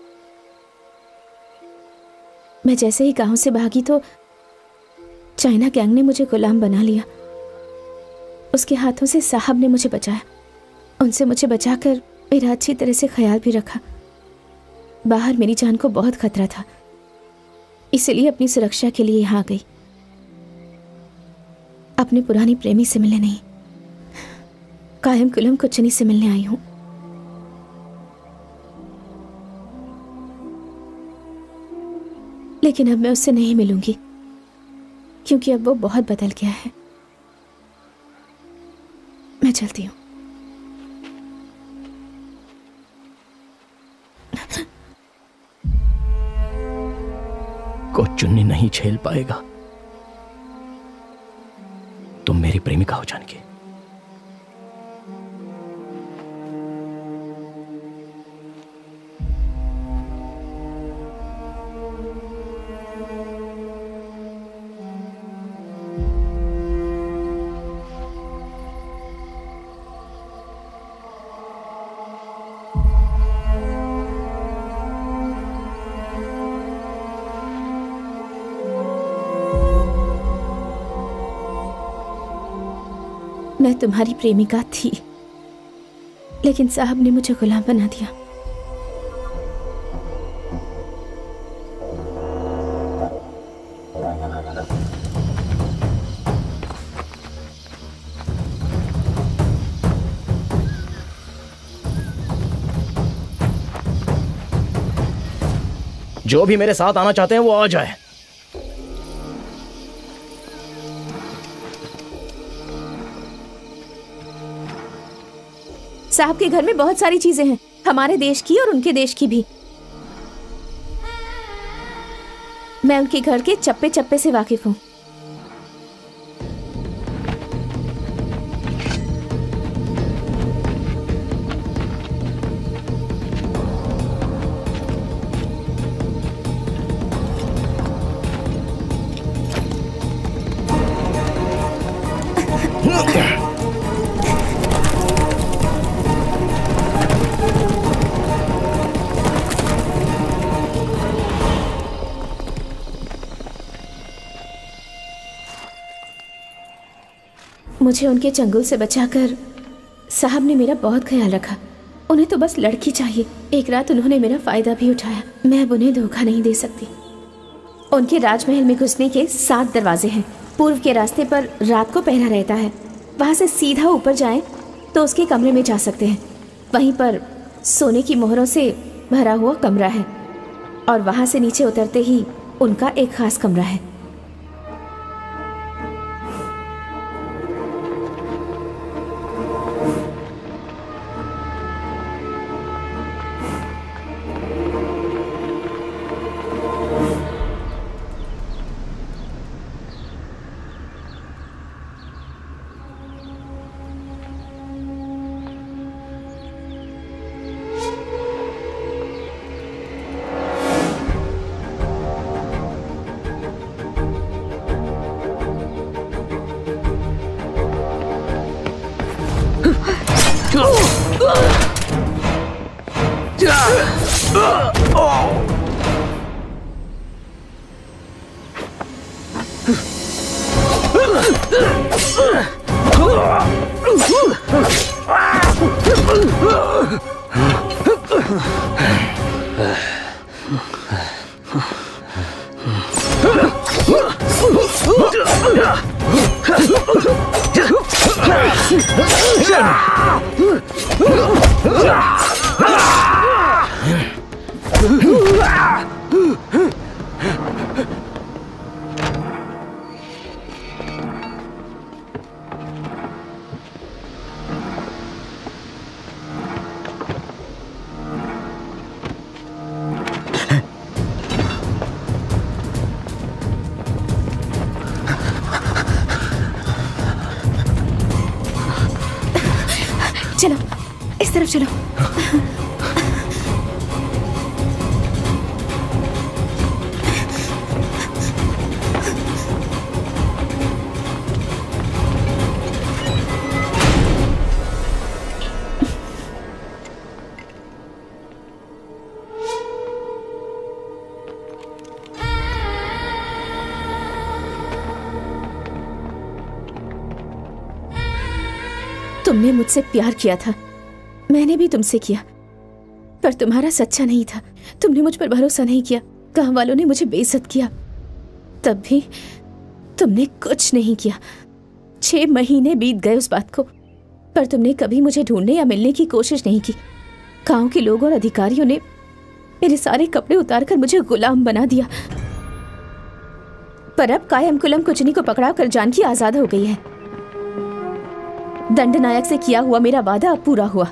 S12: मैं जैसे ही गांव से भागी तो चाइना गैंग ने मुझे गुलाम बना लिया। उसके हाथों से साहब ने मुझे बचाया। उनसे मुझे बचाकर मेरा अच्छी तरह से ख्याल भी रखा। बाहर मेरी जान को बहुत खतरा था, इसलिए अपनी सुरक्षा के लिए यहाँ गई। अपने पुरानी प्रेमी से मिलने नहीं, कायम कुलम कुचनी से मिलने आई हूँ। लेकिन अब मैं उससे नहीं मिलूंगी, क्योंकि अब वो बहुत बदल गया है। मैं चलती हूँ।
S14: को चुन्नी नहीं झेल पाएगा तुम मेरी प्रेमिका हो जान के।
S12: मैं तुम्हारी प्रेमिका थी, लेकिन साहब ने मुझे गुलाम बना दिया।
S14: जो भी मेरे साथ आना चाहते हैं वो आ जाए।
S12: साहब के घर में बहुत सारी चीजें हैं, हमारे देश की और उनके देश की भी। मैं उनके घर के चप्पे चप्पे से वाकिफ हूँ। मुझे उनके चंगुल से बचाकर साहब ने मेरा बहुत ख्याल रखा। उन्हें तो बस लड़की चाहिए। एक रात उन्होंने मेरा फायदा भी उठाया। मैं अब उन्हें धोखा नहीं दे सकती। उनके राजमहल में घुसने के 7 दरवाजे हैं। पूर्व के रास्ते पर रात को पहरा रहता है। वहां से सीधा ऊपर जाएं तो उसके कमरे में जा सकते हैं। वहीं पर सोने की मोहरों से भरा हुआ कमरा है और वहां से नीचे उतरते ही उनका एक खास कमरा है। चलो इस तरफ चलो। तुमने मुझसे प्यार किया था, मैंने भी तुमसे किया, पर तुम्हारा सच्चा नहीं था। तुमने मुझ पर भरोसा नहीं किया, गांव वालों ने मुझे बेइज्जत किया, तब भी तुमने कुछ नहीं किया। 6 महीने बीत गए उस बात को, पर तुमने कभी मुझे ढूंढने या मिलने की कोशिश नहीं की। गांव के लोगों और अधिकारियों ने मेरे सारे कपड़े उतारकर मुझे गुलाम बना दिया। पर अब कायम कुलम कुचनी को पकड़ा कर जानकी आजाद हो गई है। दंड नायक से किया हुआ मेरा वादा अब पूरा हुआ।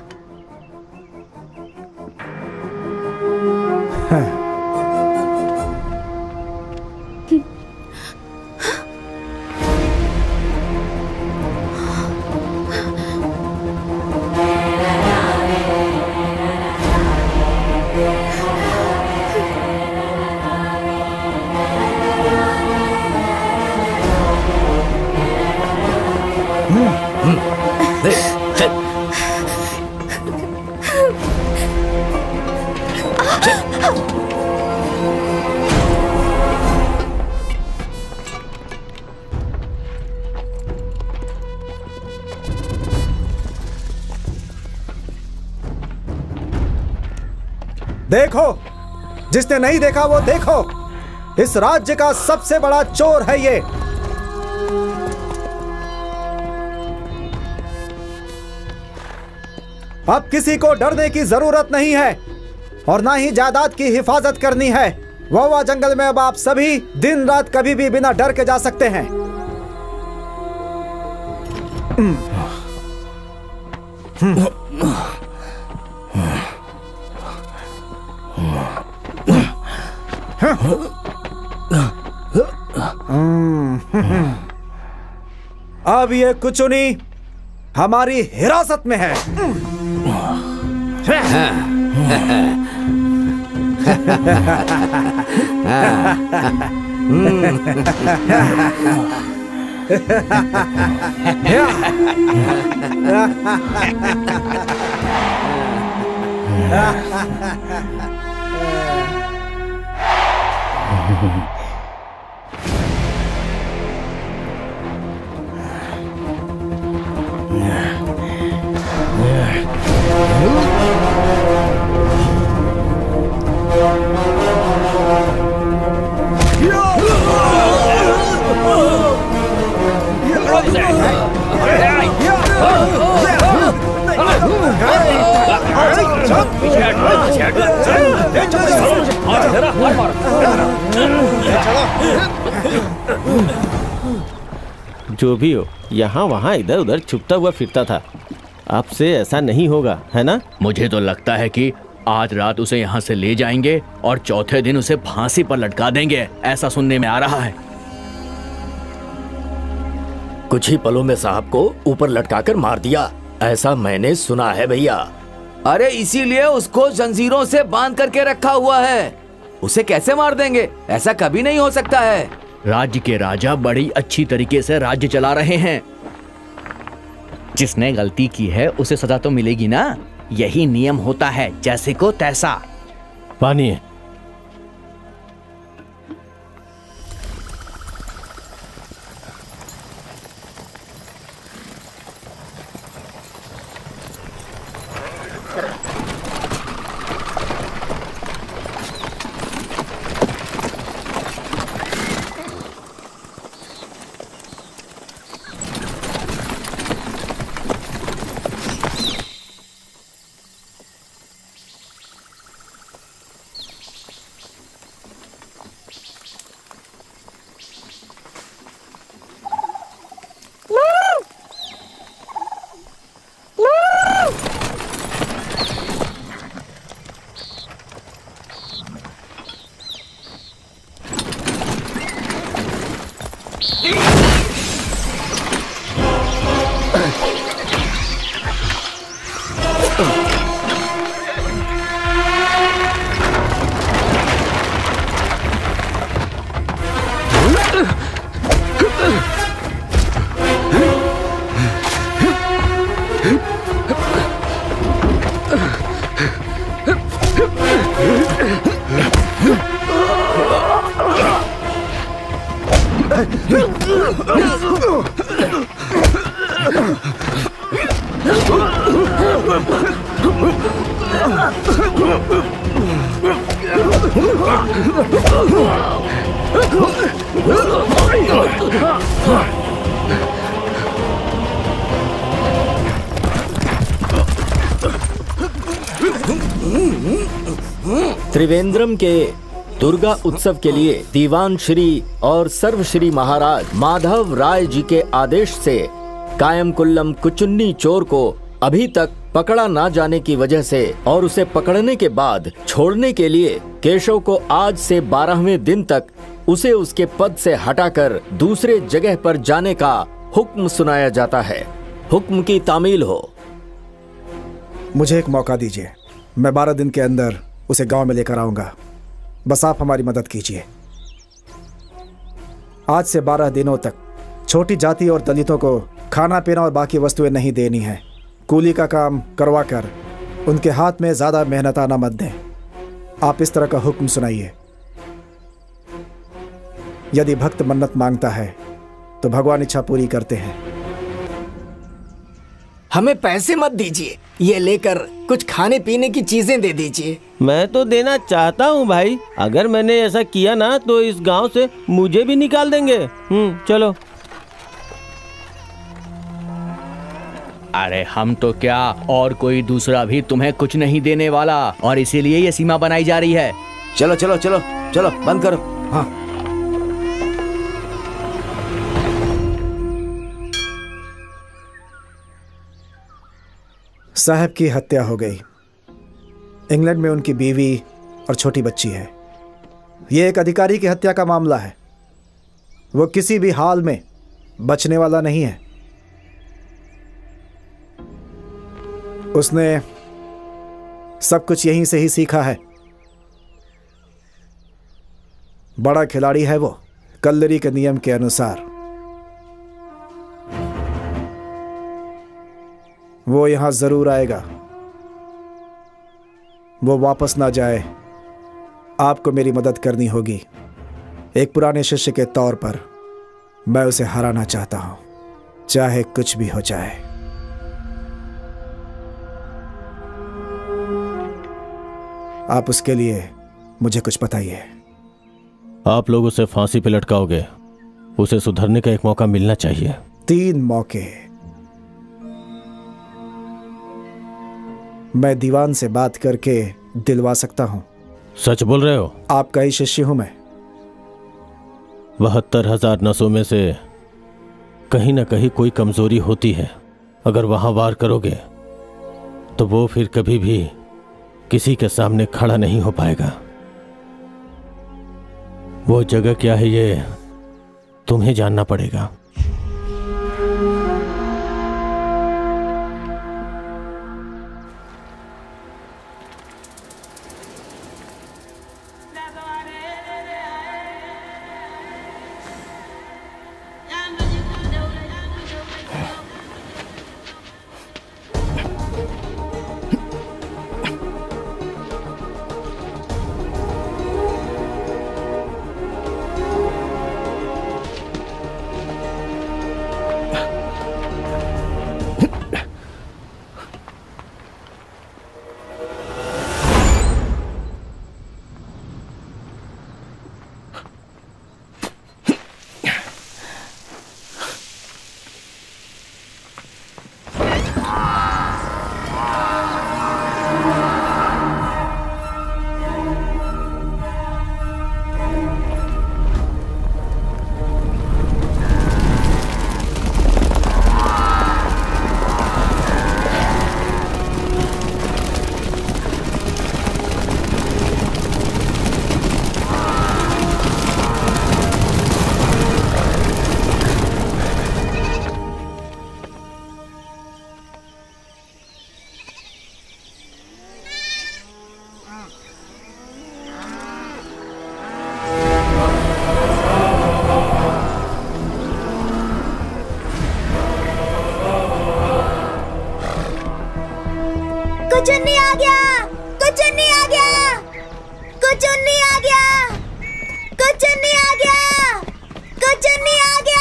S5: देखो, जिसने नहीं देखा वो देखो, इस राज्य का सबसे बड़ा चोर है ये। अब किसी को डरने की जरूरत नहीं है और ना ही जायदाद की हिफाजत करनी है। वहुआ जंगल में अब आप सभी दिन रात कभी भी बिना डर के जा सकते हैं। अब ये कुचुनी हमारी हिरासत में है।
S2: जो भी हो, यहाँ वहाँ इधर उधर छुपता हुआ फिरता था। अब से ऐसा नहीं होगा, है ना?
S14: मुझे तो लगता है कि आज रात उसे यहाँ से ले जाएंगे और चौथे दिन उसे फांसी पर लटका देंगे, ऐसा सुनने में आ रहा है।
S1: कुछ ही पलों में साहब को ऊपर लटकाकर मार दिया, ऐसा मैंने सुना है भैया।
S3: अरे इसीलिए उसको जंजीरों से बांध करके रखा हुआ है। उसे कैसे मार देंगे? ऐसा कभी नहीं हो सकता है।
S14: राज्य के राजा बड़ी अच्छी तरीके से राज्य चला रहे हैं। जिसने गलती की है उसे सजा तो मिलेगी ना, यही नियम होता है, जैसे को तैसा।
S2: पानी है।
S1: त्रिवेंद्रम के दुर्गा उत्सव के लिए दीवान श्री और सर्वश्री महाराज माधव राय जी के आदेश से कायमकुल्लम कुचुन्नी चोर को अभी तक पकड़ा ना जाने की वजह से और उसे पकड़ने के बाद छोड़ने के लिए केशव को आज से 12वें दिन तक उसे उसके पद से हटाकर दूसरे जगह पर जाने का हुक्म सुनाया जाता है। हुक्म की तामील हो।
S5: मुझे एक मौका दीजिए, मैं 12 दिन के अंदर उसे गांव में लेकर आऊंगा। बस आप हमारी मदद कीजिए। आज से 12 दिनों तक छोटी जाति और दलितों को खाना पीना और बाकी वस्तुएं नहीं देनी है। कूली का काम करवा कर उनके हाथ में ज्यादा मेहनताना मत दें। आप इस तरह का हुक्म सुनाइए। यदि भक्त मन्नत मांगता है तो भगवान इच्छा पूरी करते हैं।
S15: हमें पैसे मत दीजिए, ये लेकर कुछ खाने पीने की चीजें दे दीजिए।
S16: मैं तो देना चाहता हूँ भाई, अगर मैंने ऐसा किया ना तो इस गांव से मुझे भी निकाल देंगे। चलो।
S14: अरे हम तो क्या और कोई दूसरा भी तुम्हें कुछ नहीं देने वाला, और इसीलिए ये सीमा बनाई जा रही है।
S3: चलो चलो चलो चलो, बंद करो। हाँ।
S5: साहब की हत्या हो गई। इंग्लैंड में उनकी बीवी और छोटी बच्ची है। यह एक अधिकारी की हत्या का मामला है। वो किसी भी हाल में बचने वाला नहीं है। उसने सब कुछ यहीं से ही सीखा है। बड़ा खिलाड़ी है वो, कल्लरी के नियम के अनुसार। वो यहां जरूर आएगा। वो वापस ना जाए, आपको मेरी मदद करनी होगी। एक पुराने शिष्य के तौर पर मैं उसे हराना चाहता हूं, चाहे कुछ भी हो जाए। आप उसके लिए मुझे कुछ बताइए।
S2: आप लोग उसे फांसी पे लटकाओगे, उसे सुधरने का एक मौका मिलना चाहिए।
S5: 3 मौके। मैं दीवान से बात करके दिलवा सकता हूं।
S2: सच बोल रहे हो?
S5: आपका ही शिष्य हूं मैं।
S2: 72,000 नसों में से कहीं ना कहीं कोई कमजोरी होती है। अगर वहां वार करोगे तो वो फिर कभी भी किसी के सामने खड़ा नहीं हो पाएगा। वो जगह क्या है ये तुम्हें जानना पड़ेगा।
S4: कुचुन्नी आ गया।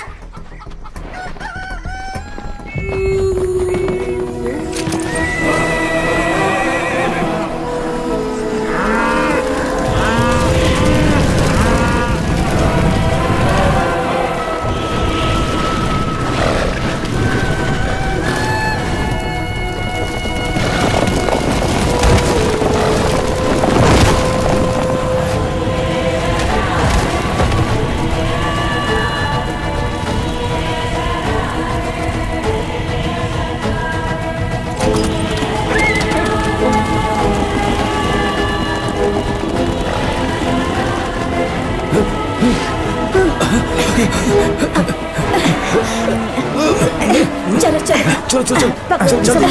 S4: चलो चलो
S1: चलो चलो चलो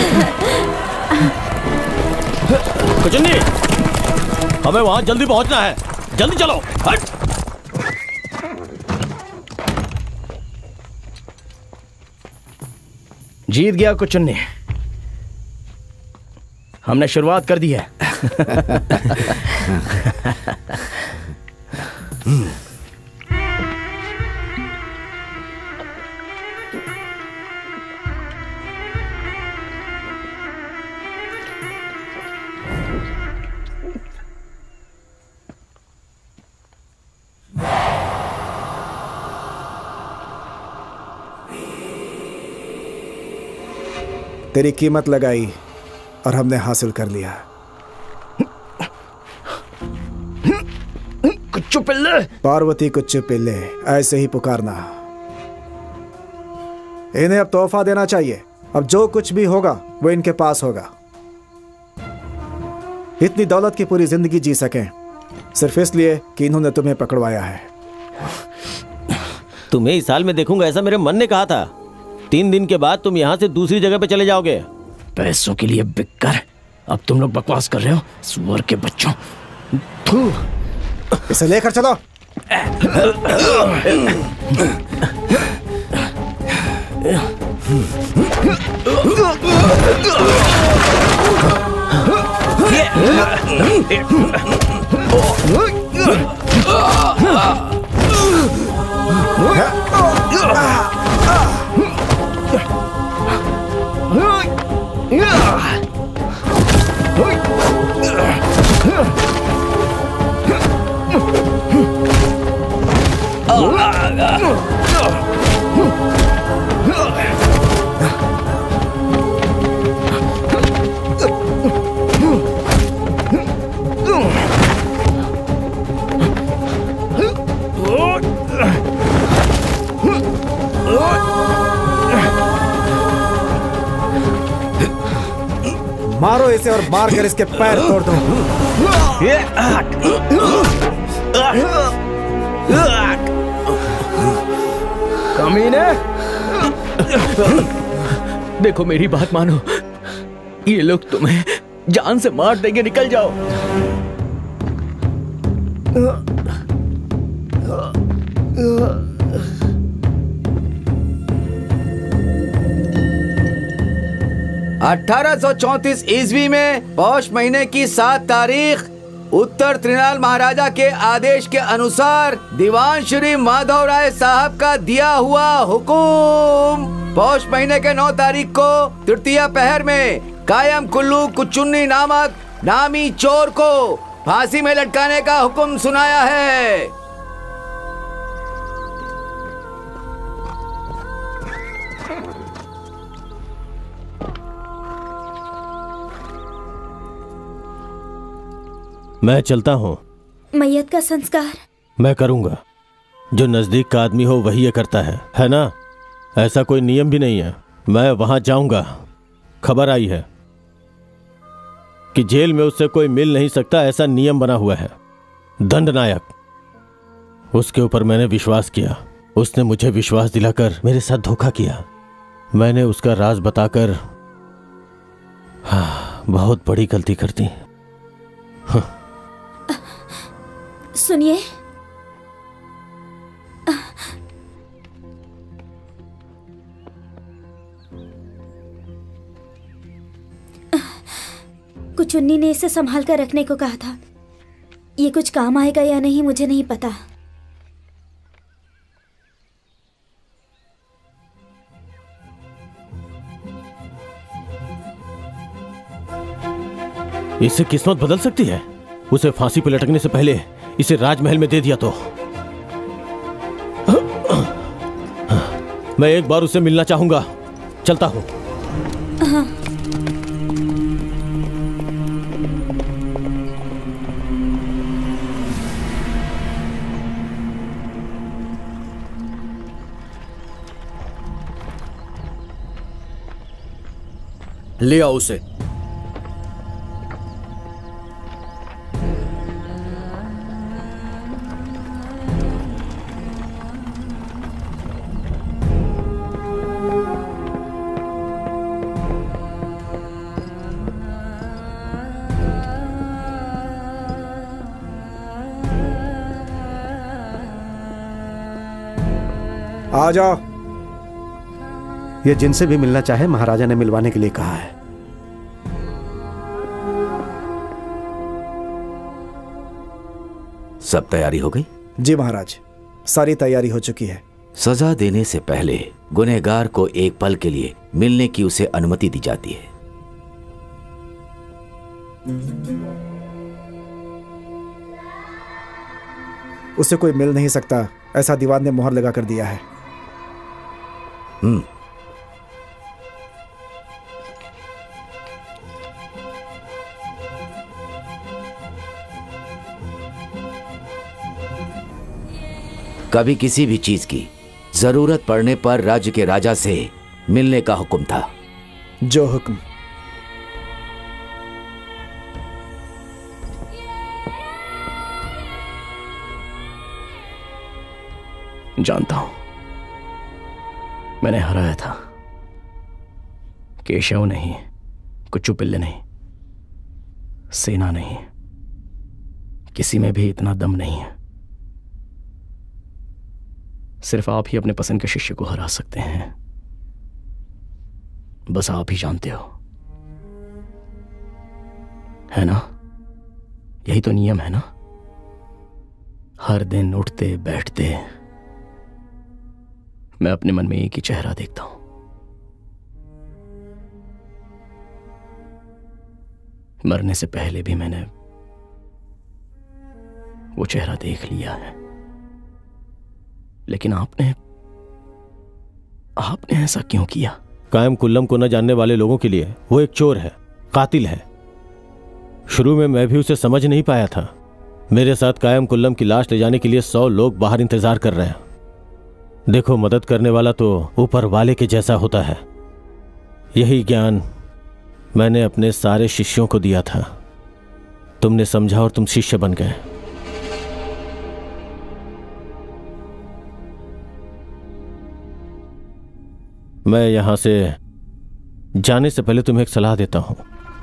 S1: कुचुन्नी,
S16: हमें वहां जल्दी पहुंचना है, जल्दी चलो। हट।
S14: जीत गया कुचुन्नी, हमने शुरुआत कर दी है।
S5: तेरी कीमत लगाई और हमने हासिल कर लिया।
S14: कुच्चू पिल्ले,
S5: पार्वती कुच्चू पिल्ले, ऐसे ही पुकारना। इन्हें अब तोहफा देना चाहिए। अब जो कुछ भी होगा वो इनके पास होगा। इतनी दौलत की पूरी जिंदगी जी सकें सिर्फ इसलिए कि इन्होंने तुम्हें पकड़वाया है।
S2: तुम्हें इस साल में देखूंगा ऐसा मेरे मन ने कहा था। 3 दिन के बाद तुम यहाँ से दूसरी जगह पे चले जाओगे।
S14: पैसों के लिए बिककर अब तुम लोग बकवास कर रहे हो, सुअर के बच्चों। थू।
S5: इसे लेकर चलो। मारो इसे और मार कर इसके पैर तोड़ दो।
S14: कमीने, देखो मेरी बात मानो, ये लोग तुम्हें जान से मार देंगे, निकल जाओ।
S3: 1834 ईस्वी में पौष महीने की 7 तारीख उत्तर त्रिनाल महाराजा के आदेश के अनुसार दीवान श्री माधव राय साहब का दिया हुआ हुकुम पौष महीने के 9 तारीख को तृतीया पहर में कायम कुल्लू कुचुन्नी नामक नामी चोर को फांसी में लटकाने का हुक्म सुनाया है।
S2: मैं चलता हूँ।
S4: मैयत का संस्कार
S2: मैं करूँगा। जो नजदीक का आदमी हो वही ये करता है ना? ऐसा कोई नियम भी नहीं है। मैं वहां जाऊंगा। खबर आई है कि जेल में उससे कोई मिल नहीं सकता, ऐसा नियम बना हुआ है। दंडनायक, उसके ऊपर मैंने विश्वास किया। उसने मुझे विश्वास दिलाकर मेरे साथ धोखा किया। मैंने उसका राज बताकर बहुत बड़ी गलती कर दी।
S4: सुनिए, कुचुन्नी ने इसे संभाल कर रखने को कहा था। ये कुछ काम आएगा या नहीं मुझे नहीं पता।
S2: इससे किस्मत बदल सकती है। उसे फांसी पर लटकने से पहले इसे राजमहल में दे दिया तो मैं एक बार उसे मिलना चाहूंगा। चलता हूं।
S4: हाँ।
S8: ले आओ उसे।
S5: आ जाओ।
S10: ये जिनसे भी मिलना चाहे महाराजा ने मिलवाने के लिए कहा है।
S3: सब तैयारी हो गई?
S5: जी महाराज, सारी तैयारी हो चुकी है।
S3: सजा देने से पहले गुनहगार को एक पल के लिए मिलने की उसे अनुमति दी जाती है।
S5: उसे कोई मिल नहीं सकता, ऐसा दीवान ने मोहर लगा कर दिया है।
S3: कभी किसी भी चीज की जरूरत पड़ने पर राज्य के राजा से मिलने का हुक्म था।
S5: जो हुक्म।
S14: जानता हूं, मैंने हराया था। केशव नहीं, कुच्चू पिल्ले नहीं, सेना नहीं, किसी में भी इतना दम नहीं है। सिर्फ आप ही अपने पसंद के शिष्य को हरा सकते हैं। बस आप ही जानते हो, है ना? यही तो नियम है ना? हर दिन उठते बैठते मैं अपने मन में एक ही चेहरा देखता हूं। मरने से पहले भी मैंने वो चेहरा देख लिया है, लेकिन आपने ऐसा क्यों किया?
S2: कायम कुल्लम को न जानने वाले लोगों के लिए वो एक चोर है, कातिल है। शुरू में मैं भी उसे समझ नहीं पाया था। मेरे साथ कायम कुल्लम की लाश ले जाने के लिए 100 लोग बाहर इंतजार कर रहे हैं। देखो, मदद करने वाला तो ऊपर वाले के जैसा होता है। यही ज्ञान मैंने अपने सारे शिष्यों को दिया था। तुमने समझा और तुम शिष्य बन गए। मैं यहां से जाने से पहले तुम्हें एक सलाह देता हूं।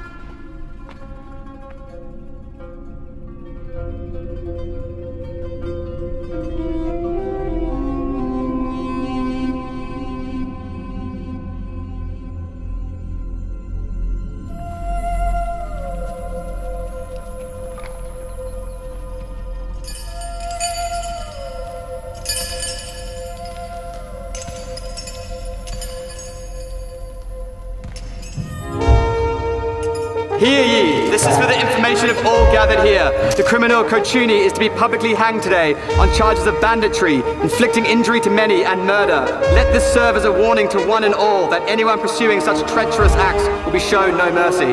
S20: Hear ye, this is for the information of all gathered here. The criminal Kochuni is to be publicly hanged today on charges of banditry, inflicting injury to many, and murder. Let this serve as a warning to one and all that anyone pursuing such treacherous acts will be shown no mercy.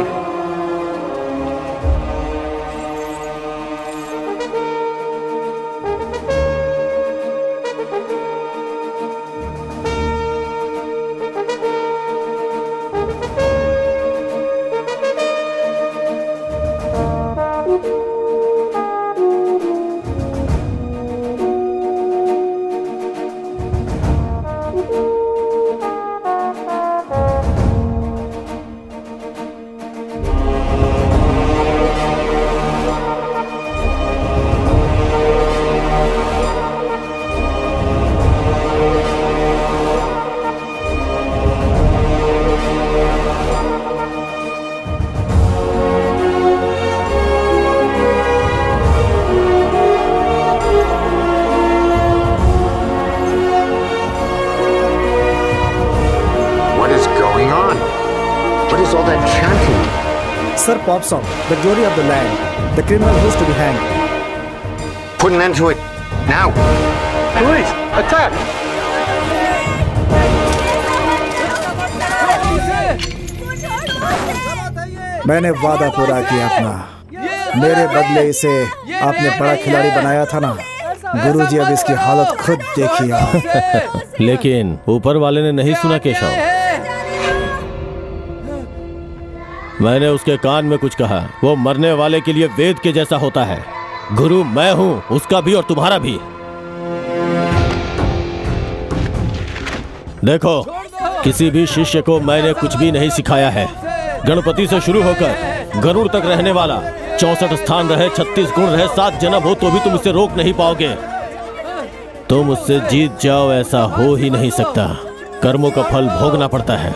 S5: Sir pops on. The glory of the land. The criminal who's to be hanged.
S20: Put an end to it. Now. Police, attack!
S5: मैंने वादा पूरा किया अपना। मेरे बदले इसे आपने बड़ा खिलाड़ी बनाया था ना। गुरुजी अब इसकी हालत खुद देखिए।
S2: लेकिन ऊपर वाले ने नहीं सुना केशव। मैंने उसके कान में कुछ कहा। वो मरने वाले के लिए वेद के जैसा होता है। गुरु मैं हूं, उसका भी और तुम्हारा भी। देखो, किसी भी शिष्य को मैंने कुछ भी नहीं सिखाया है। गणपति से शुरू होकर गरुड़ तक रहने वाला, 64 स्थान रहे, 36 गुण रहे, 7 जन्म हो तो भी तुम इसे रोक नहीं पाओगे। तुम उससे जीत जाओ ऐसा हो ही नहीं सकता। कर्मों का फल भोगना पड़ता है।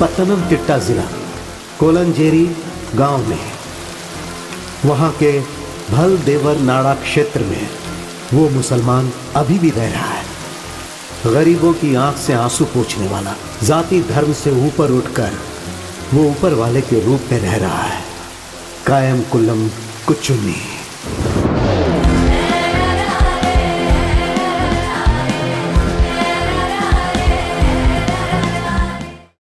S10: पत्तनमतिट्टा जिला कोलंजेरी गांव में, वहां के भल देवर नाड़ा क्षेत्र में वो मुसलमान अभी भी रह रहा है। गरीबों की आंख से आंसू पोंछने वाला, जाति धर्म से ऊपर उठकर वो ऊपर वाले के रूप में रह रहा है। कायम कुल्लम कुचुन्नी।